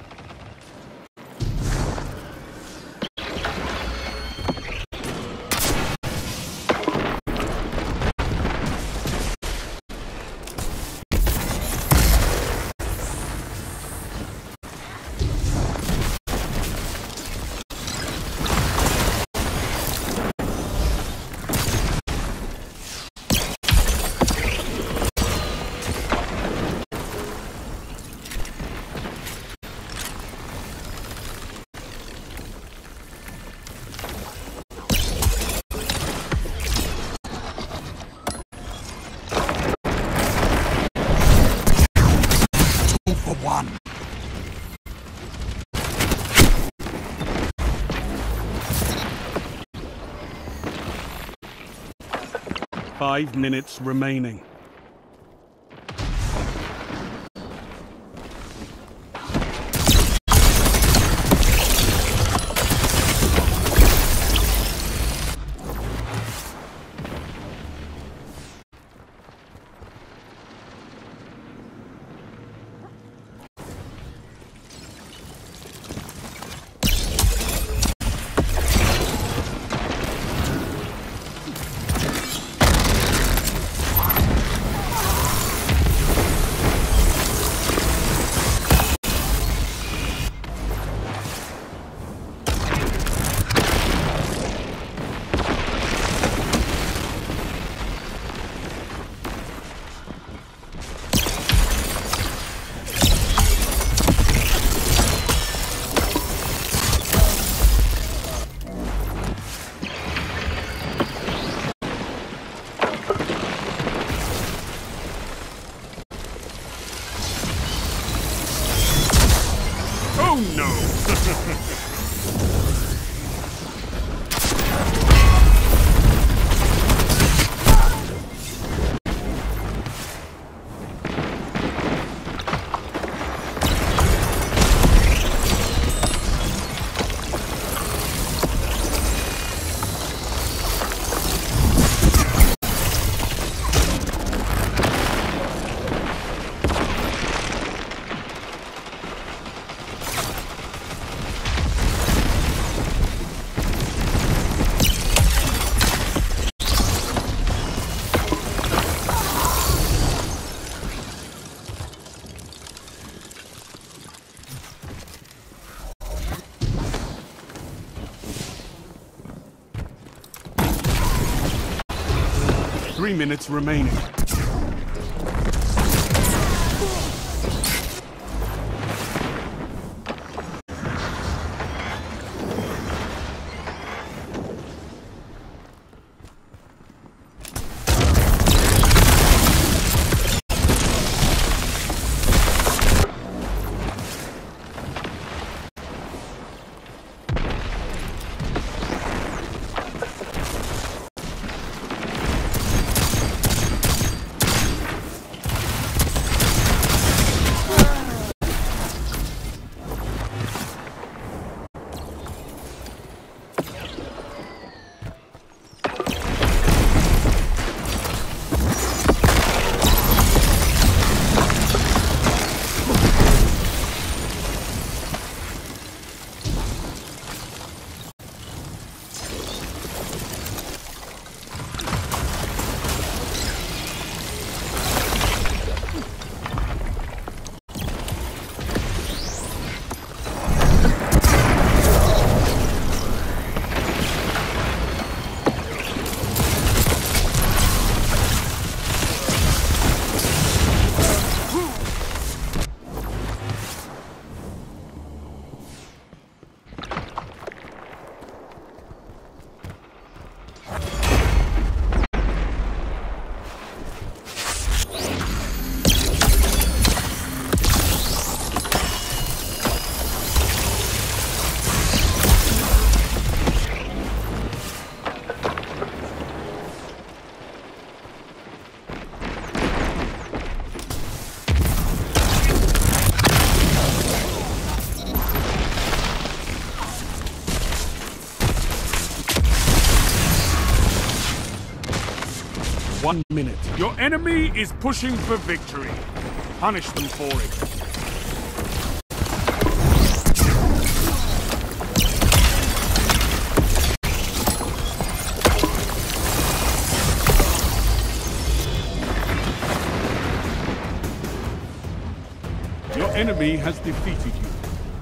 Five minutes remaining. Oh no! Three minutes remaining. one minute. Your enemy is pushing for victory. Punish them for it. Your enemy has defeated you.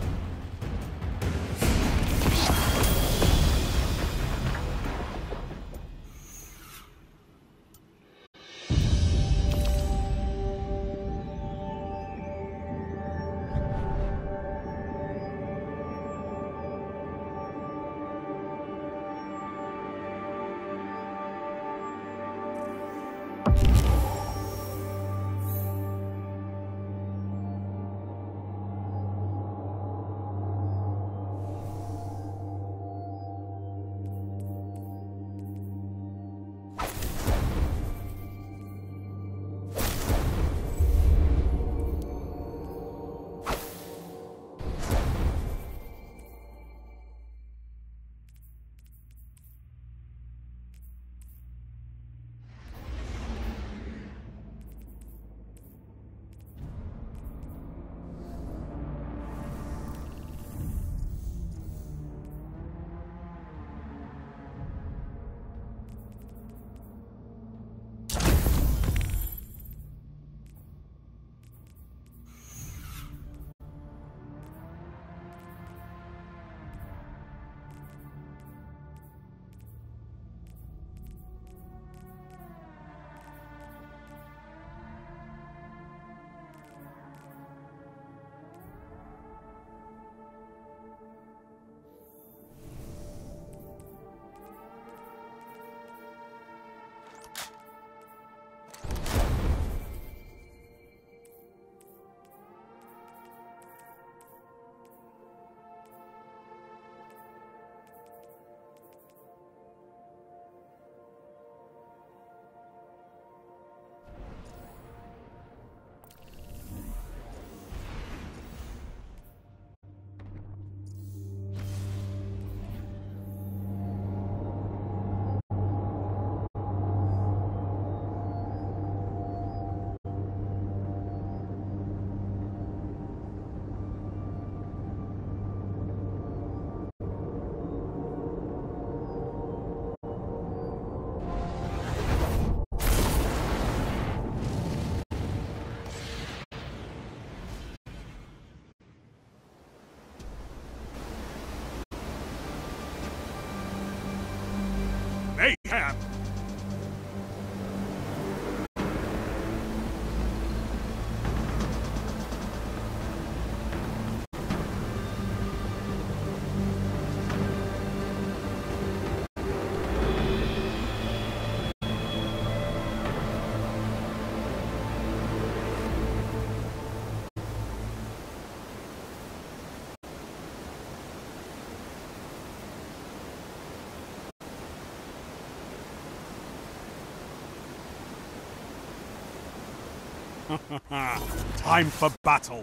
Mayhap! Time for battle.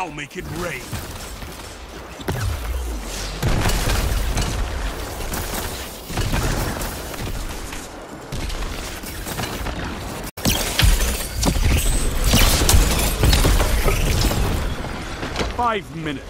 I'll make it rain. Five minutes.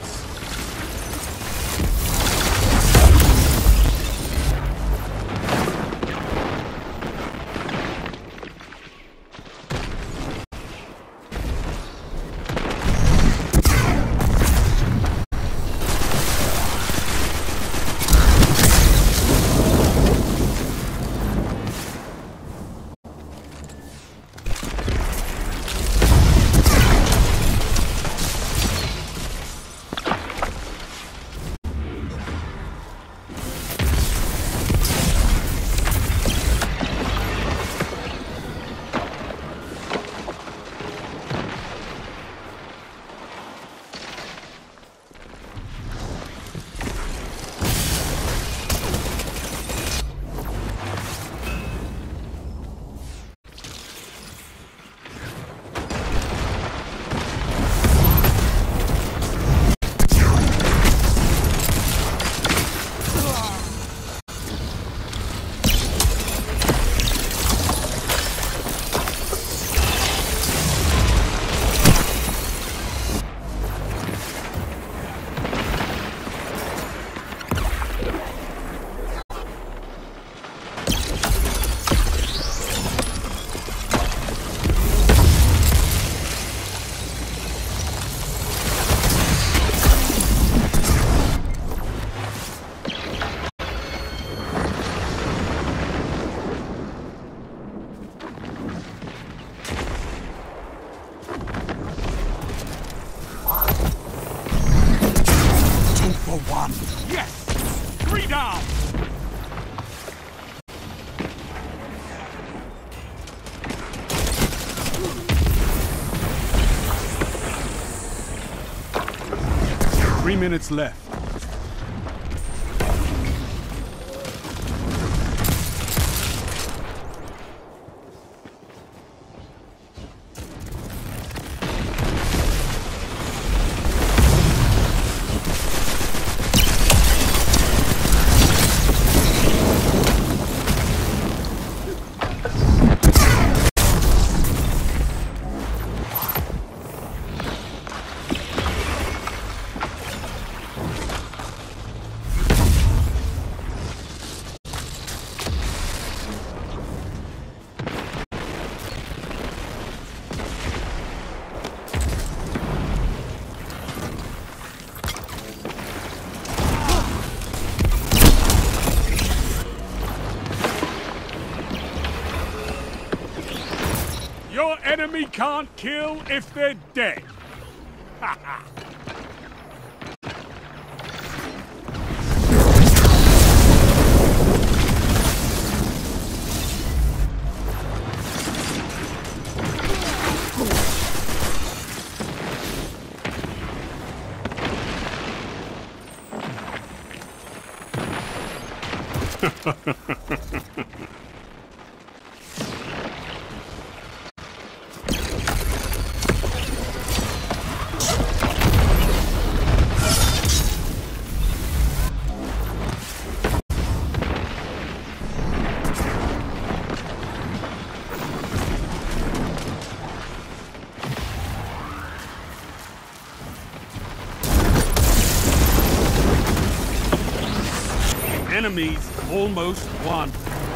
Three minutes left. Your enemy can't kill if they're dead. Ha ha. Enemies almost won.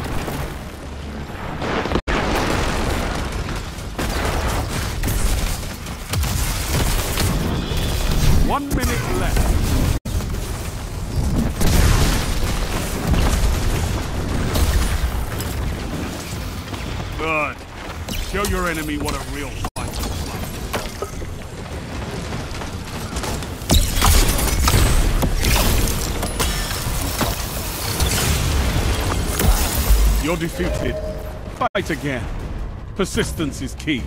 One minute left. Good. Show your enemy what a real fight is like. You're defeated. Fight again. Persistence is key.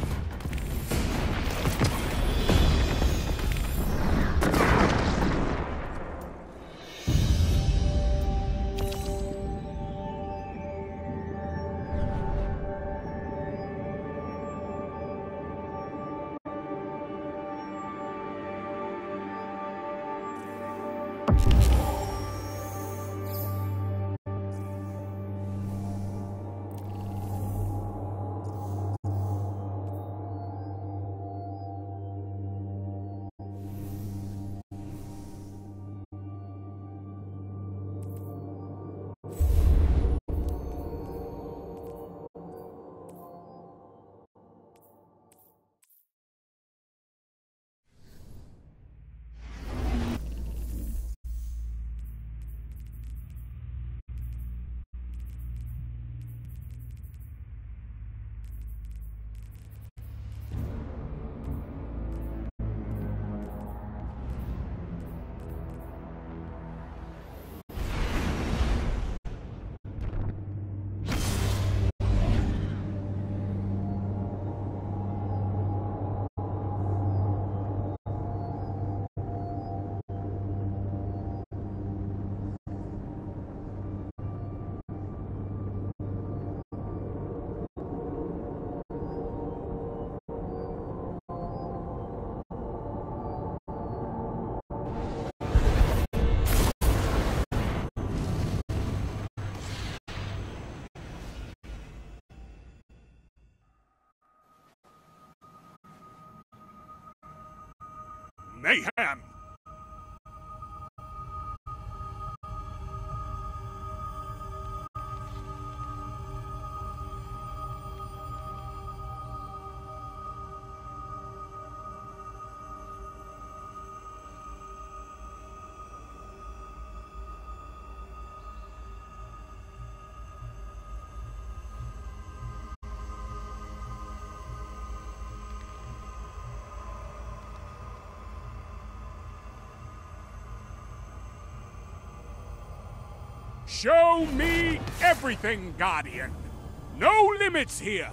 mayhem. Show me everything, Guardian. No limits here.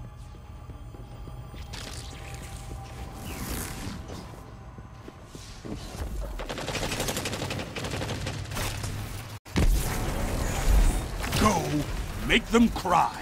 Go, make them cry.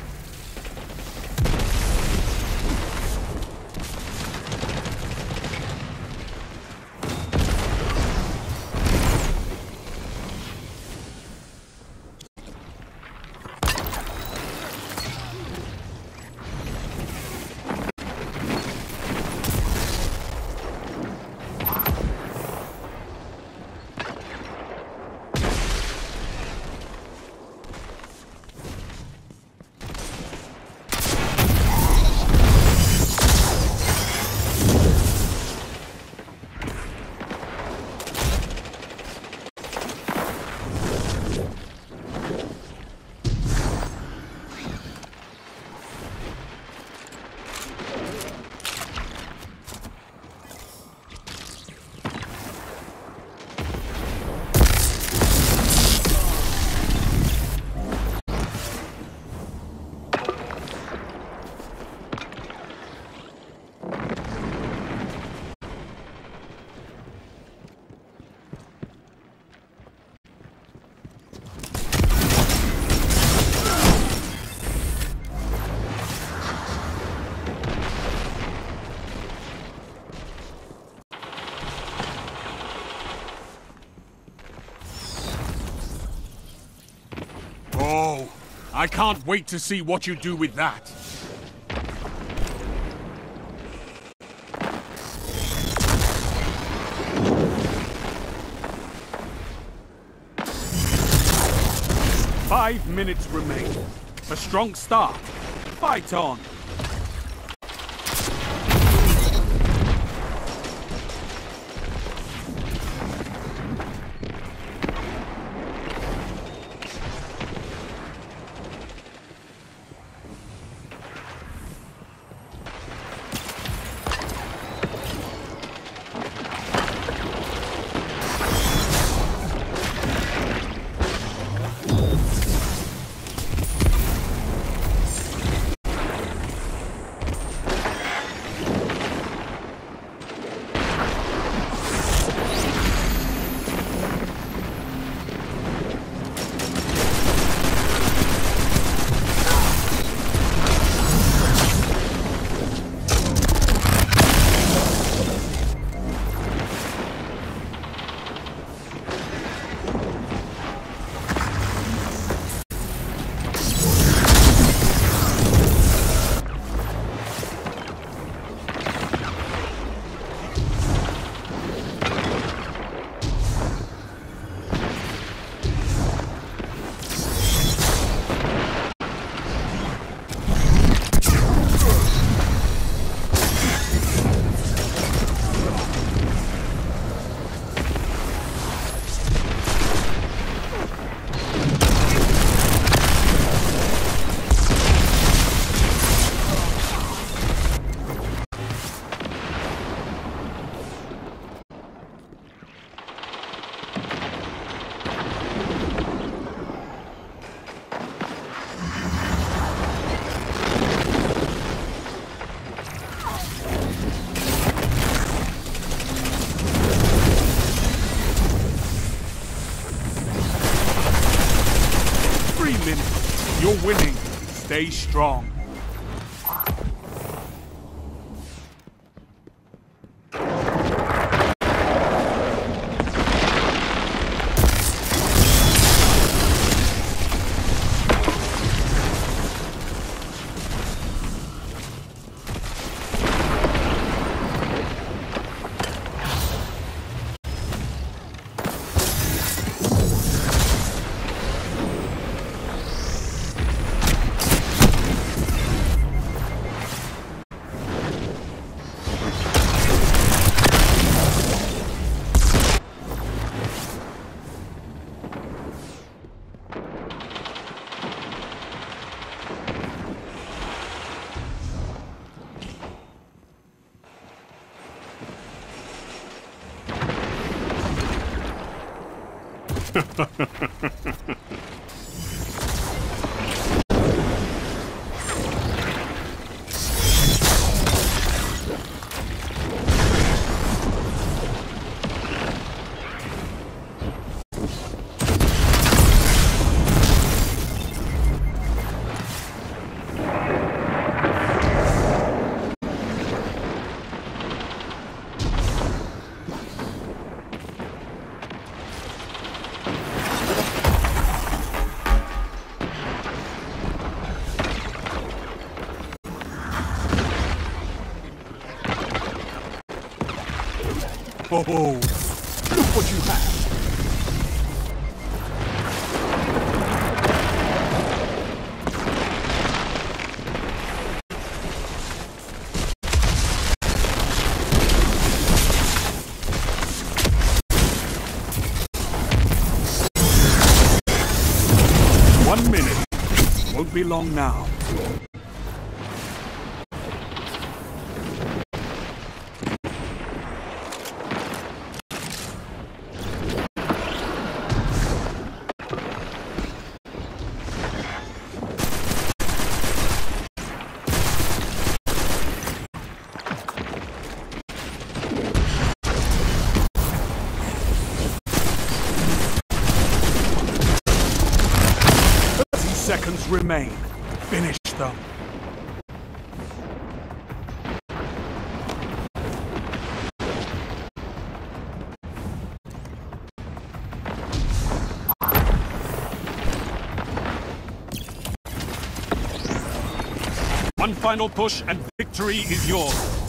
Oh, I can't wait to see what you do with that. Five minutes remain. A strong start. Fight on. You're winning. Stay strong. Oh, look what you have. One minute. Won't be long now. Seconds remain. Finish them. One final push and victory is yours.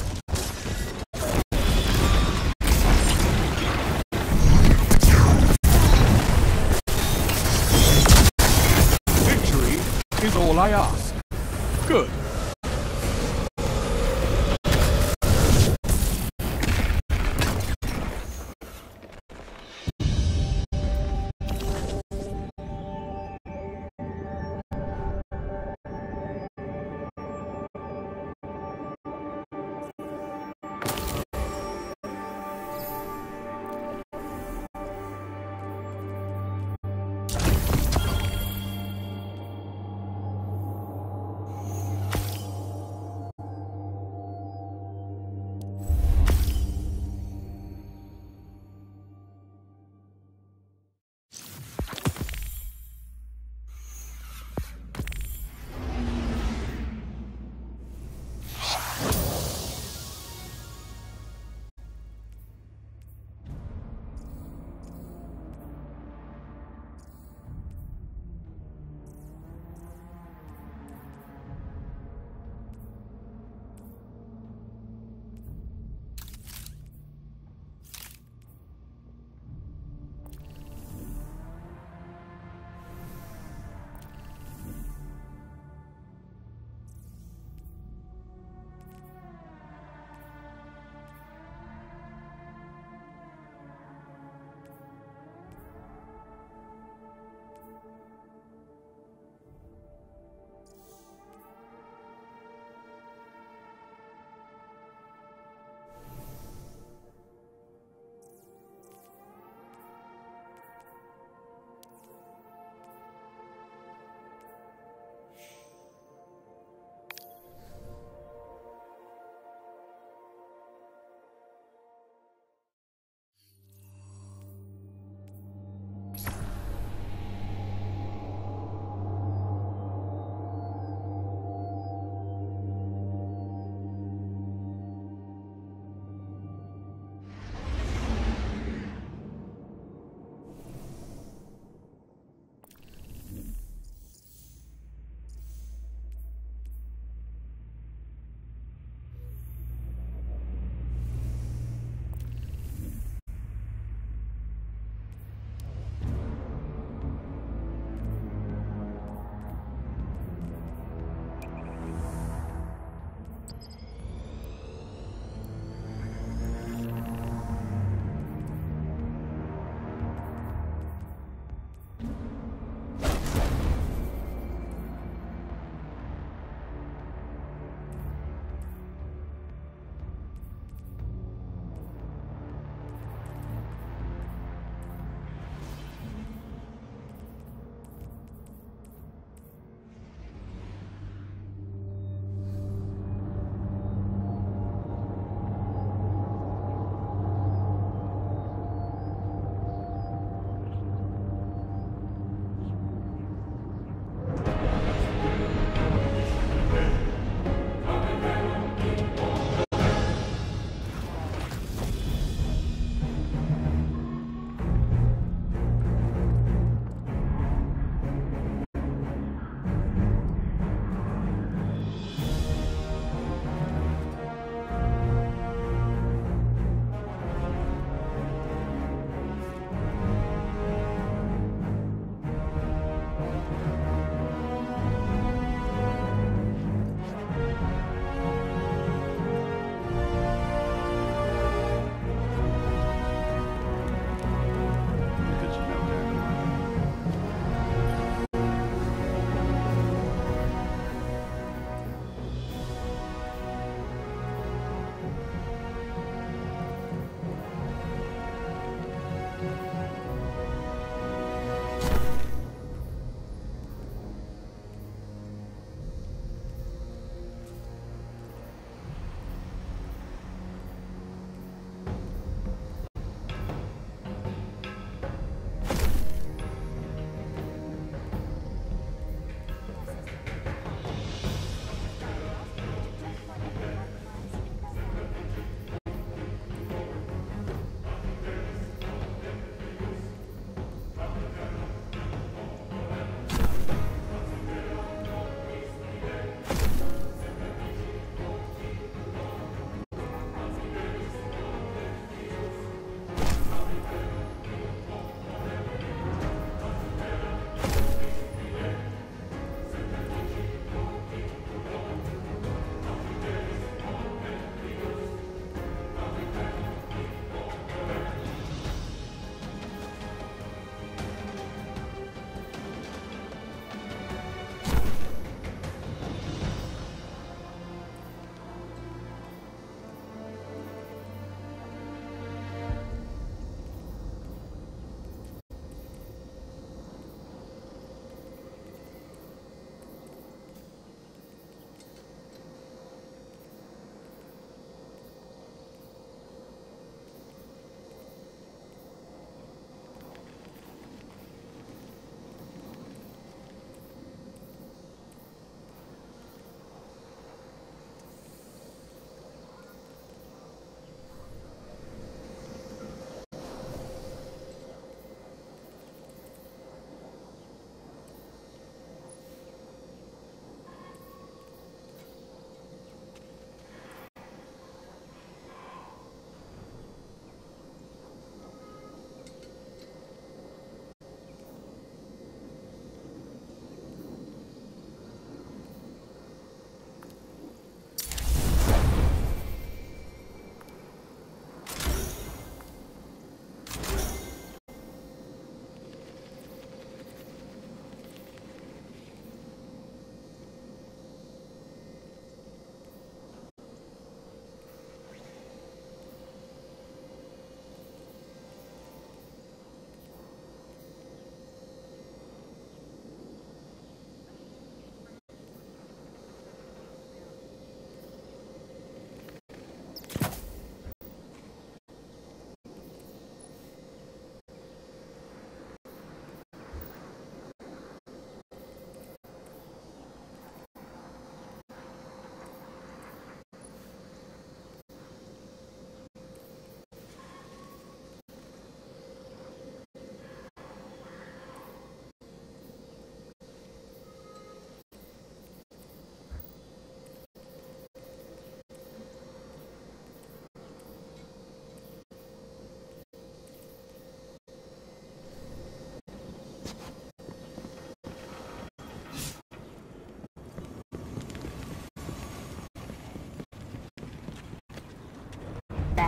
Is all I ask. Good.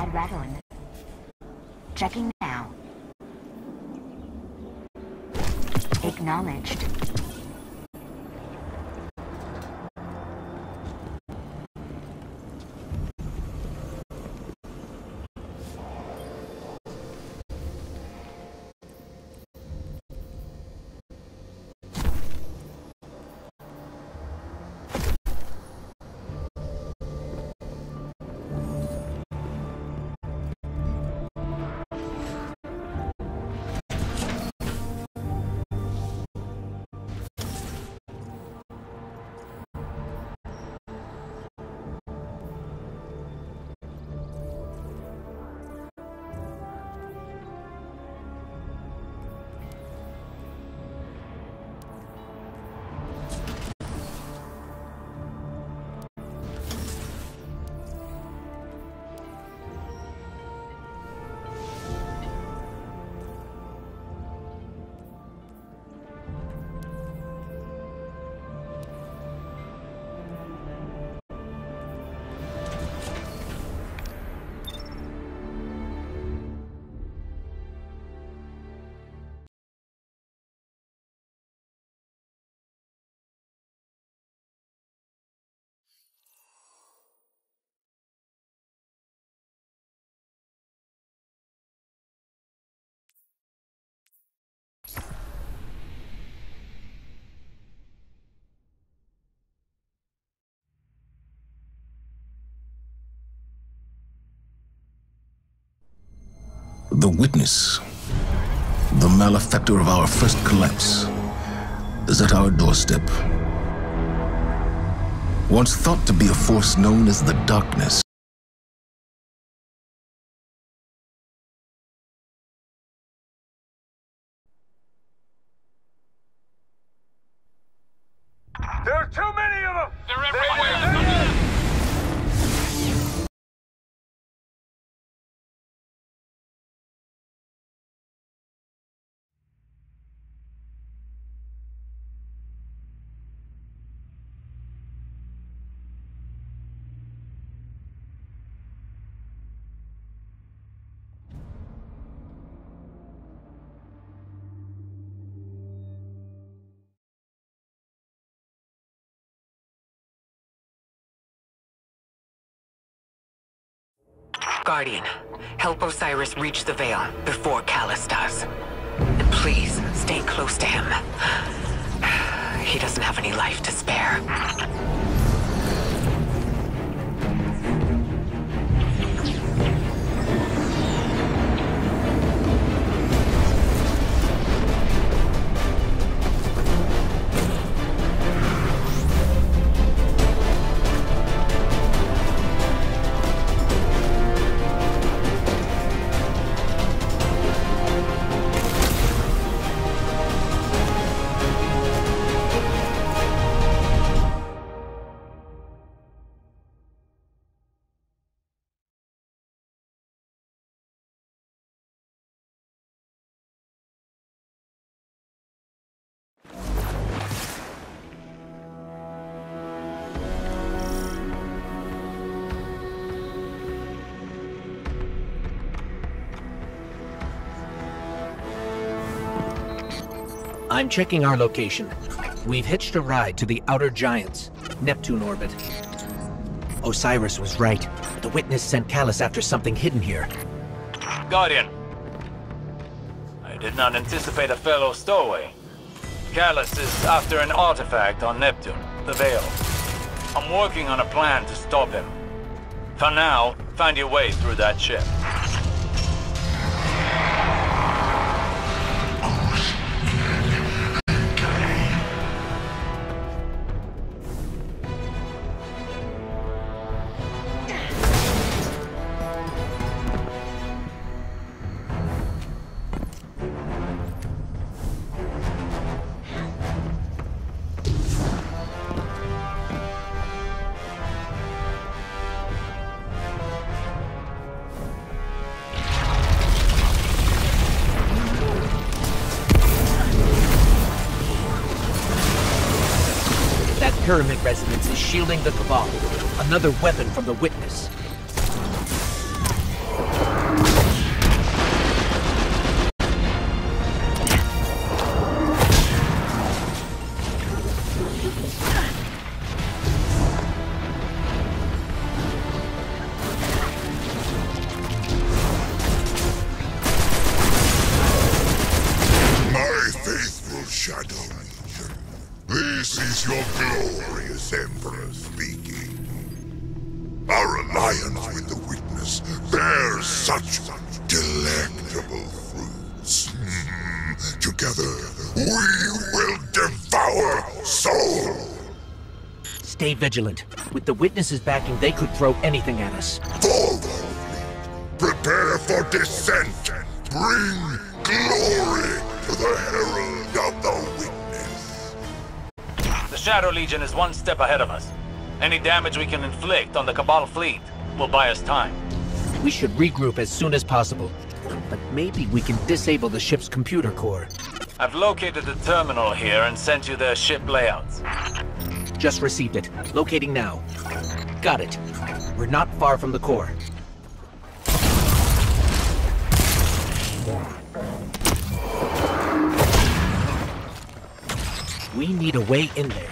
had Raven. Checking now. Acknowledged. The witness, the malefactor of our first collapse, is at our doorstep. Once thought to be a force known as the Darkness, There are too many of them! They're everywhere! Guardian, help Osiris reach the Veil before Callus does. And please, stay close to him. He doesn't have any life to spare. I'm checking our location. We've hitched a ride to the Outer Giants, Neptune orbit. Osiris was right. The witness sent Callus after something hidden here. Guardian. I did not anticipate a fellow stowaway. Callus is after an artifact on Neptune, the Veil. I'm working on a plan to stop him. For now, find your way through that ship. Pyramid residence is shielding the Cabal. Another weapon from the Witness. This Emperor speaking. Our alliance with the Witness bears such delectable fruits. Mm, together, we will devour Sol! Stay vigilant. With the Witnesses backing, they could throw anything at us. Forward, fleet! Prepare for descent! Bring glory to the Herald of the Witness! The Shadow Legion is one step ahead of us. Any damage we can inflict on the Cabal fleet will buy us time. We should regroup as soon as possible. But maybe we can disable the ship's computer core. I've located the terminal here and sent you their ship layouts. Just received it. Locating now. Got it. We're not far from the core. We need a way in there.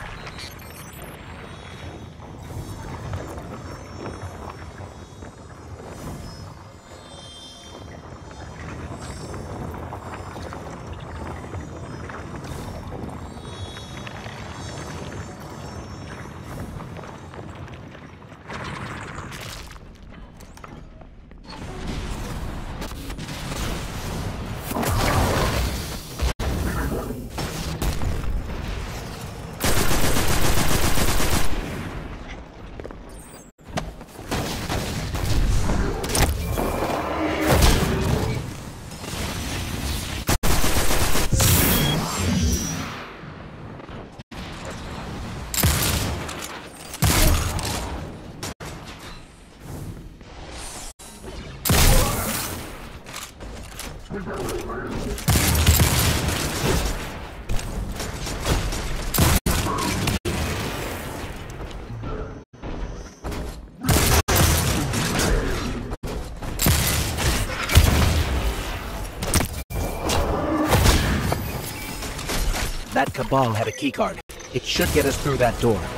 That Cabal had a keycard. It should get us through that door.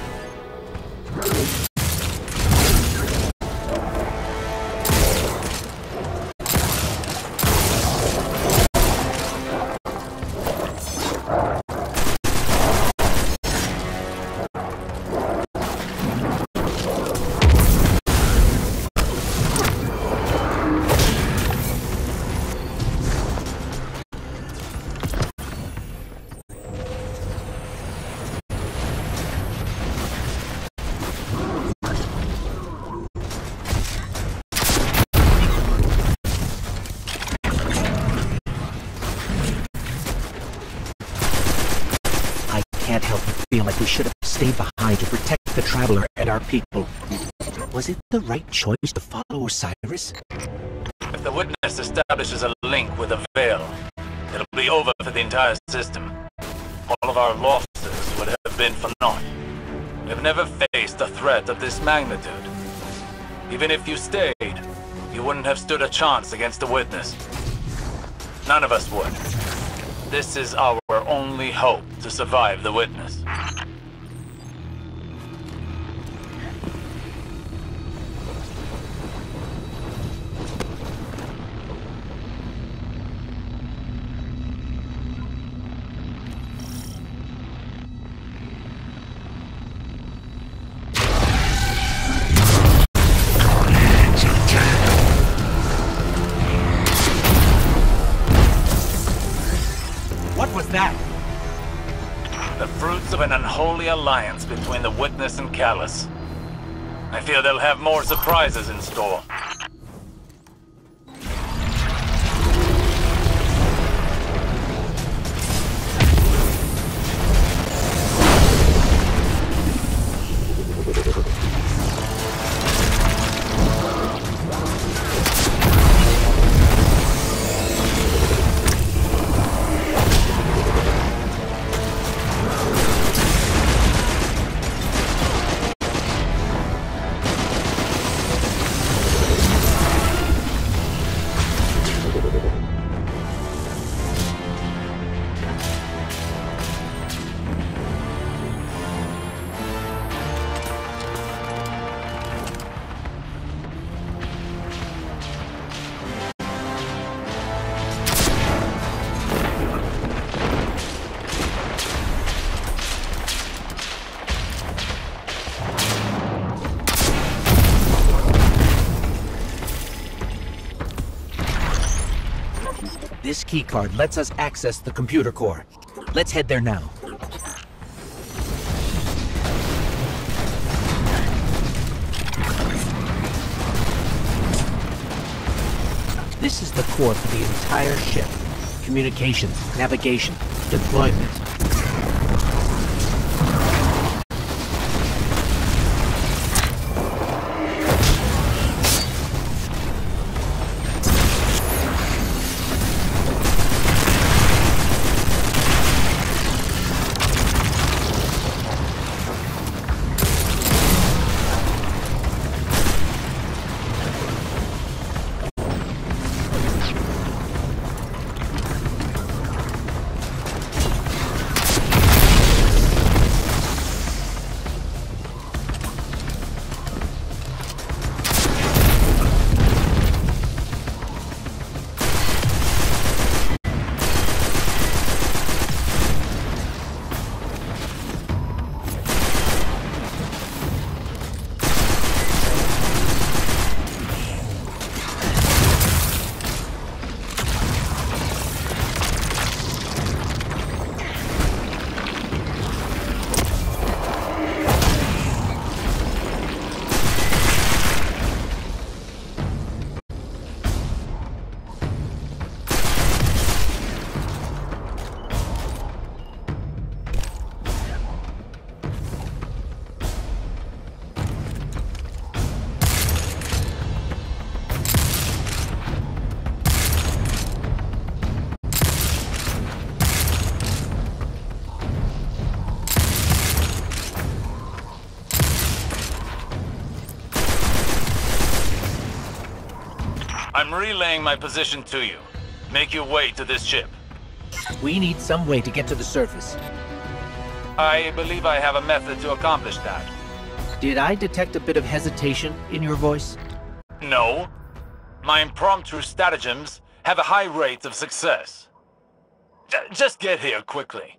Can't help but feel like we should have stayed behind to protect the Traveler and our people. Was it the right choice to follow Osiris? If the Witness establishes a link with the Veil, it'll be over for the entire system. All of our losses would have been for naught. We've never faced a threat of this magnitude. Even if you stayed, you wouldn't have stood a chance against the Witness. None of us would. This is our only hope to survive the Witness. What was that? The fruits of an unholy alliance between the Witness and Callus. I fear they'll have more surprises in store. This keycard lets us access the computer core. Let's head there now. This is the core for the entire ship. Communications, navigation, deployment. I'm relaying my position to you. Make your way to this ship. We need some way to get to the surface. I believe I have a method to accomplish that. Did I detect a bit of hesitation in your voice? No. My impromptu stratagems have a high rate of success. J- just get here quickly.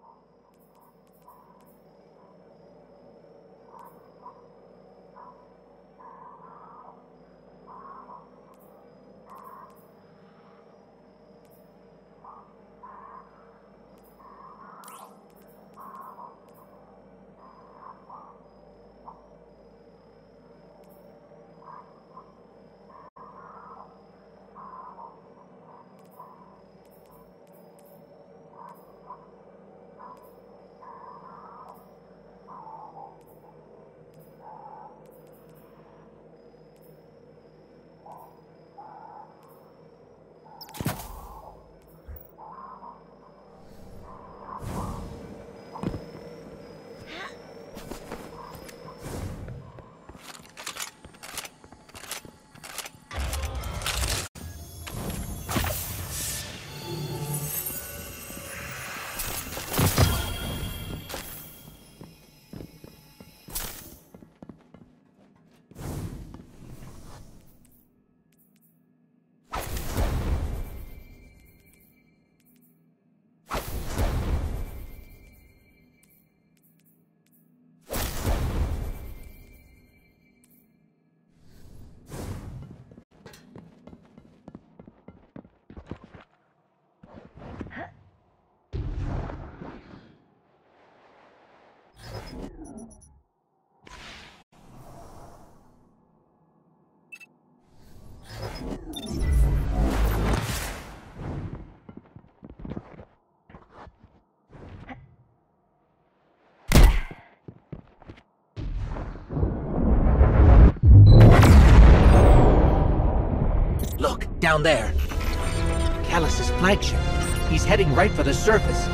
Look, down there. Callus's flagship. He's heading right for the surface.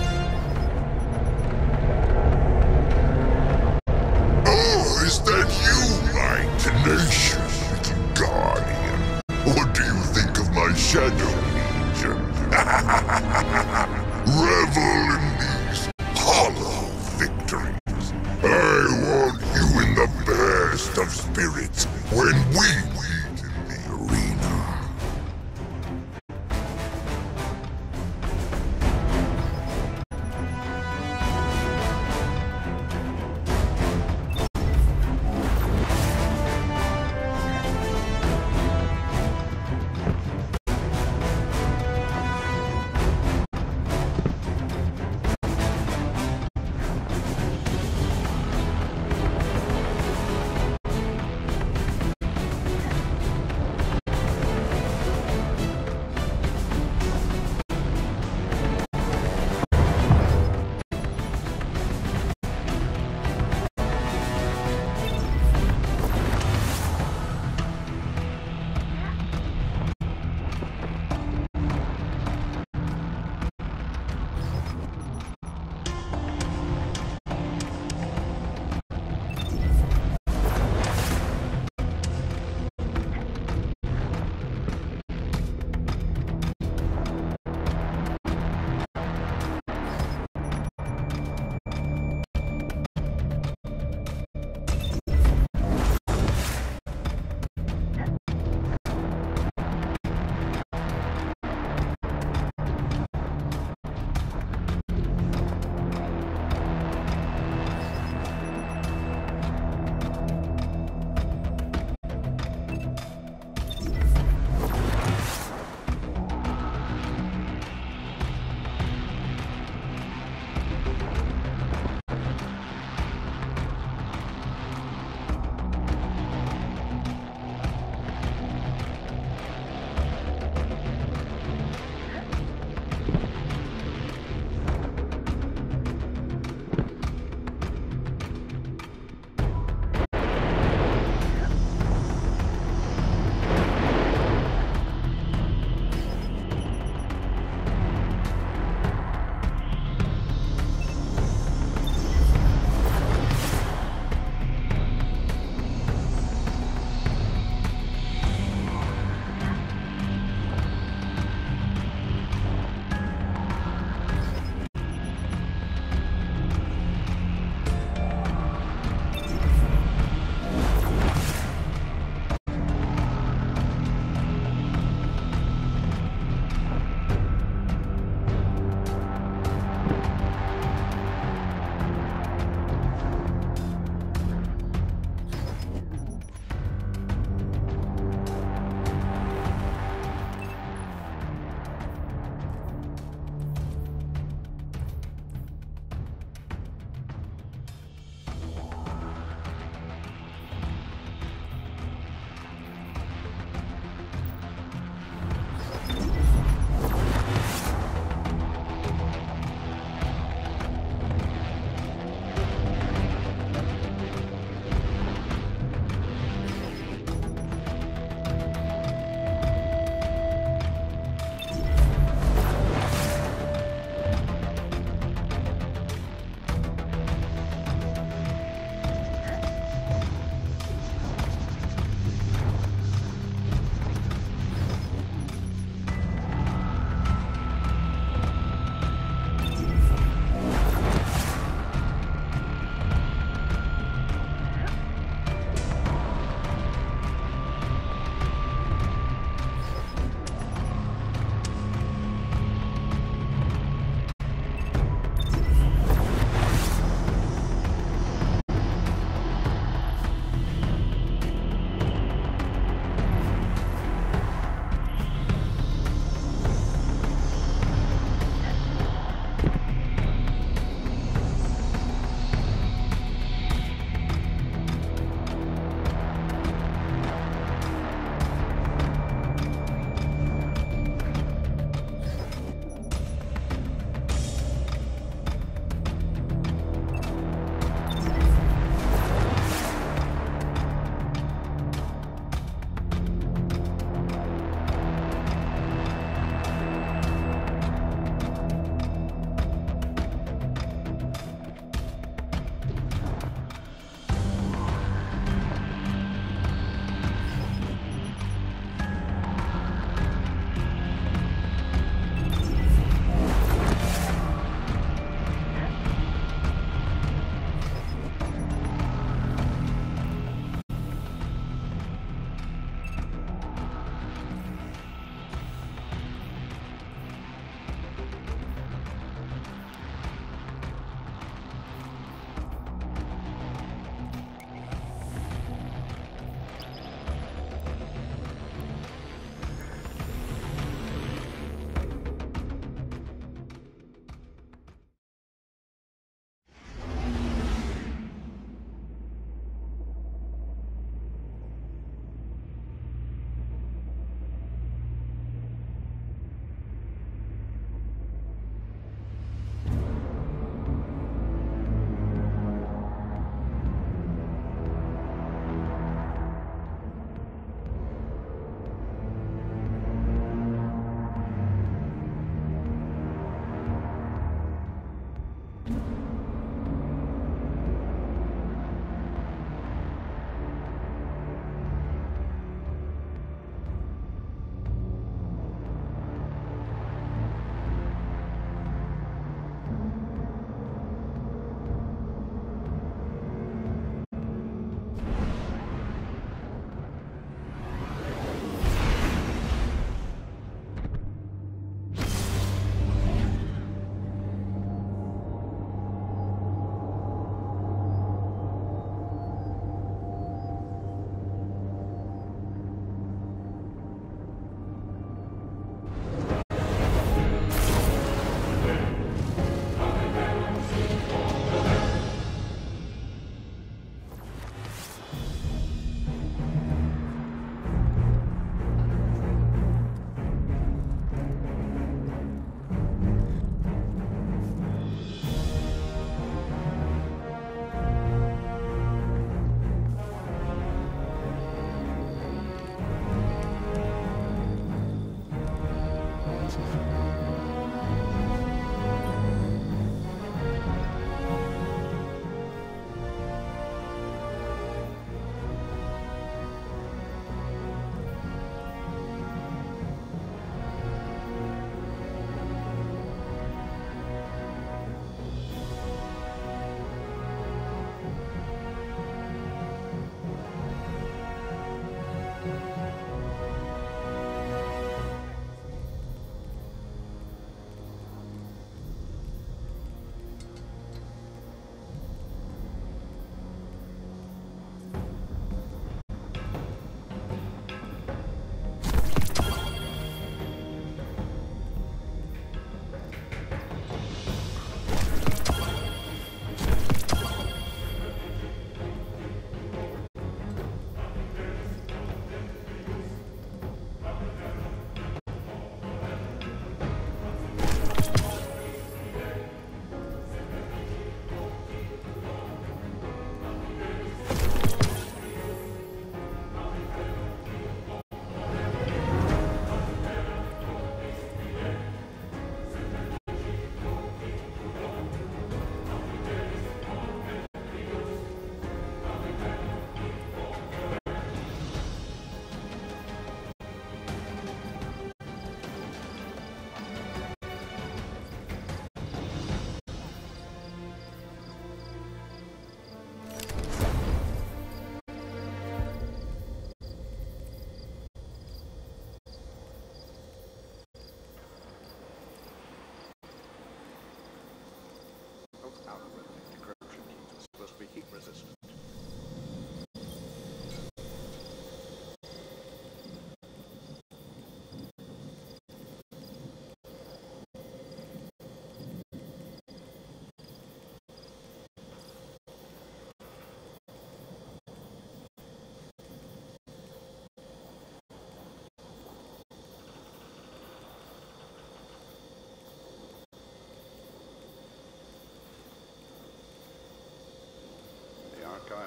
Oh, is that you, my tenacious little guardian? What do you think of my shadow legion? Revel in these hollow victories. I want you in the best of spirits when we meet in the arena.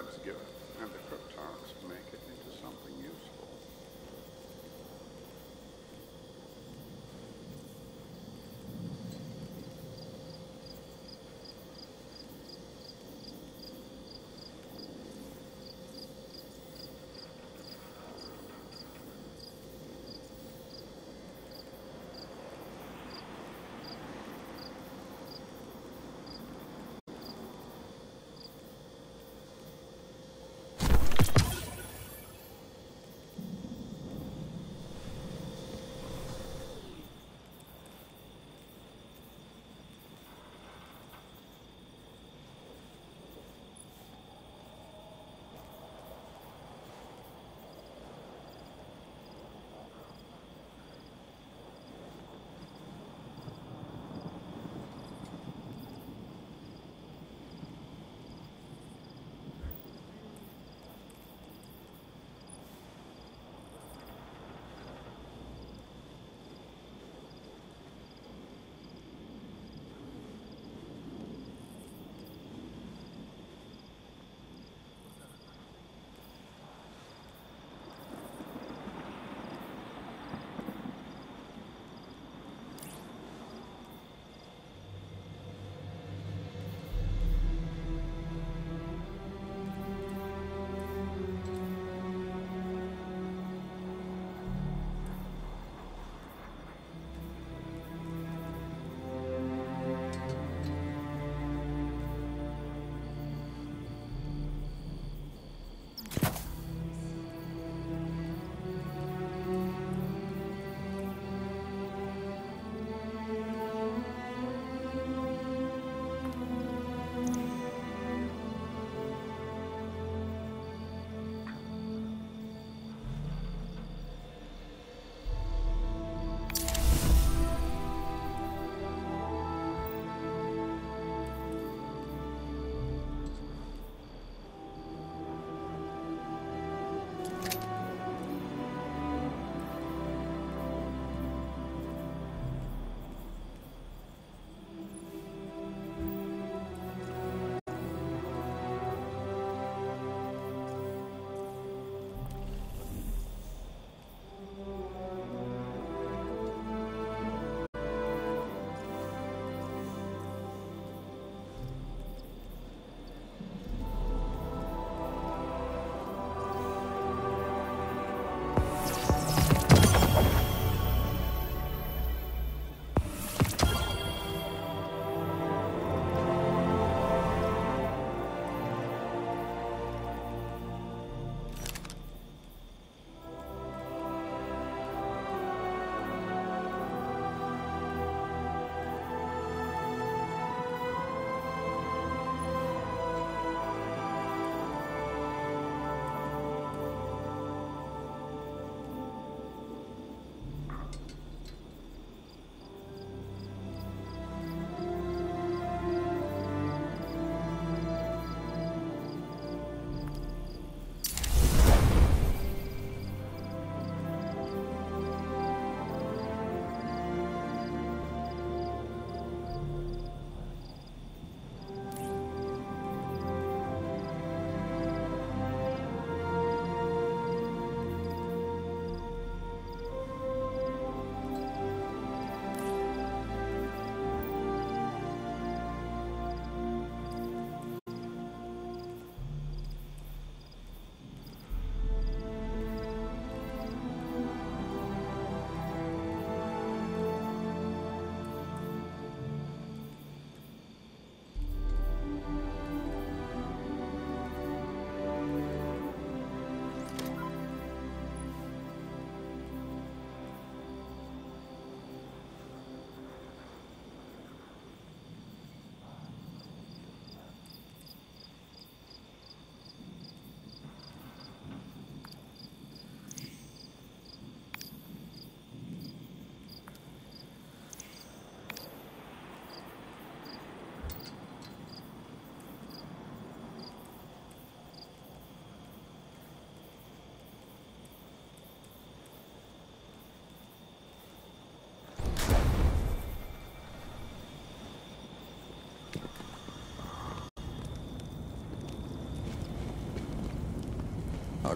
is good, and the Cryptarchs make it into something useful.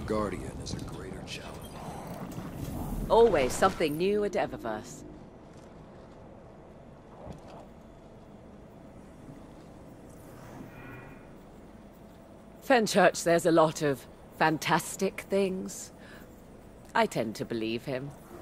Guardian is a greater challenge. Always something new at Eververse. Fenchurch says a lot of fantastic things. I tend to believe him.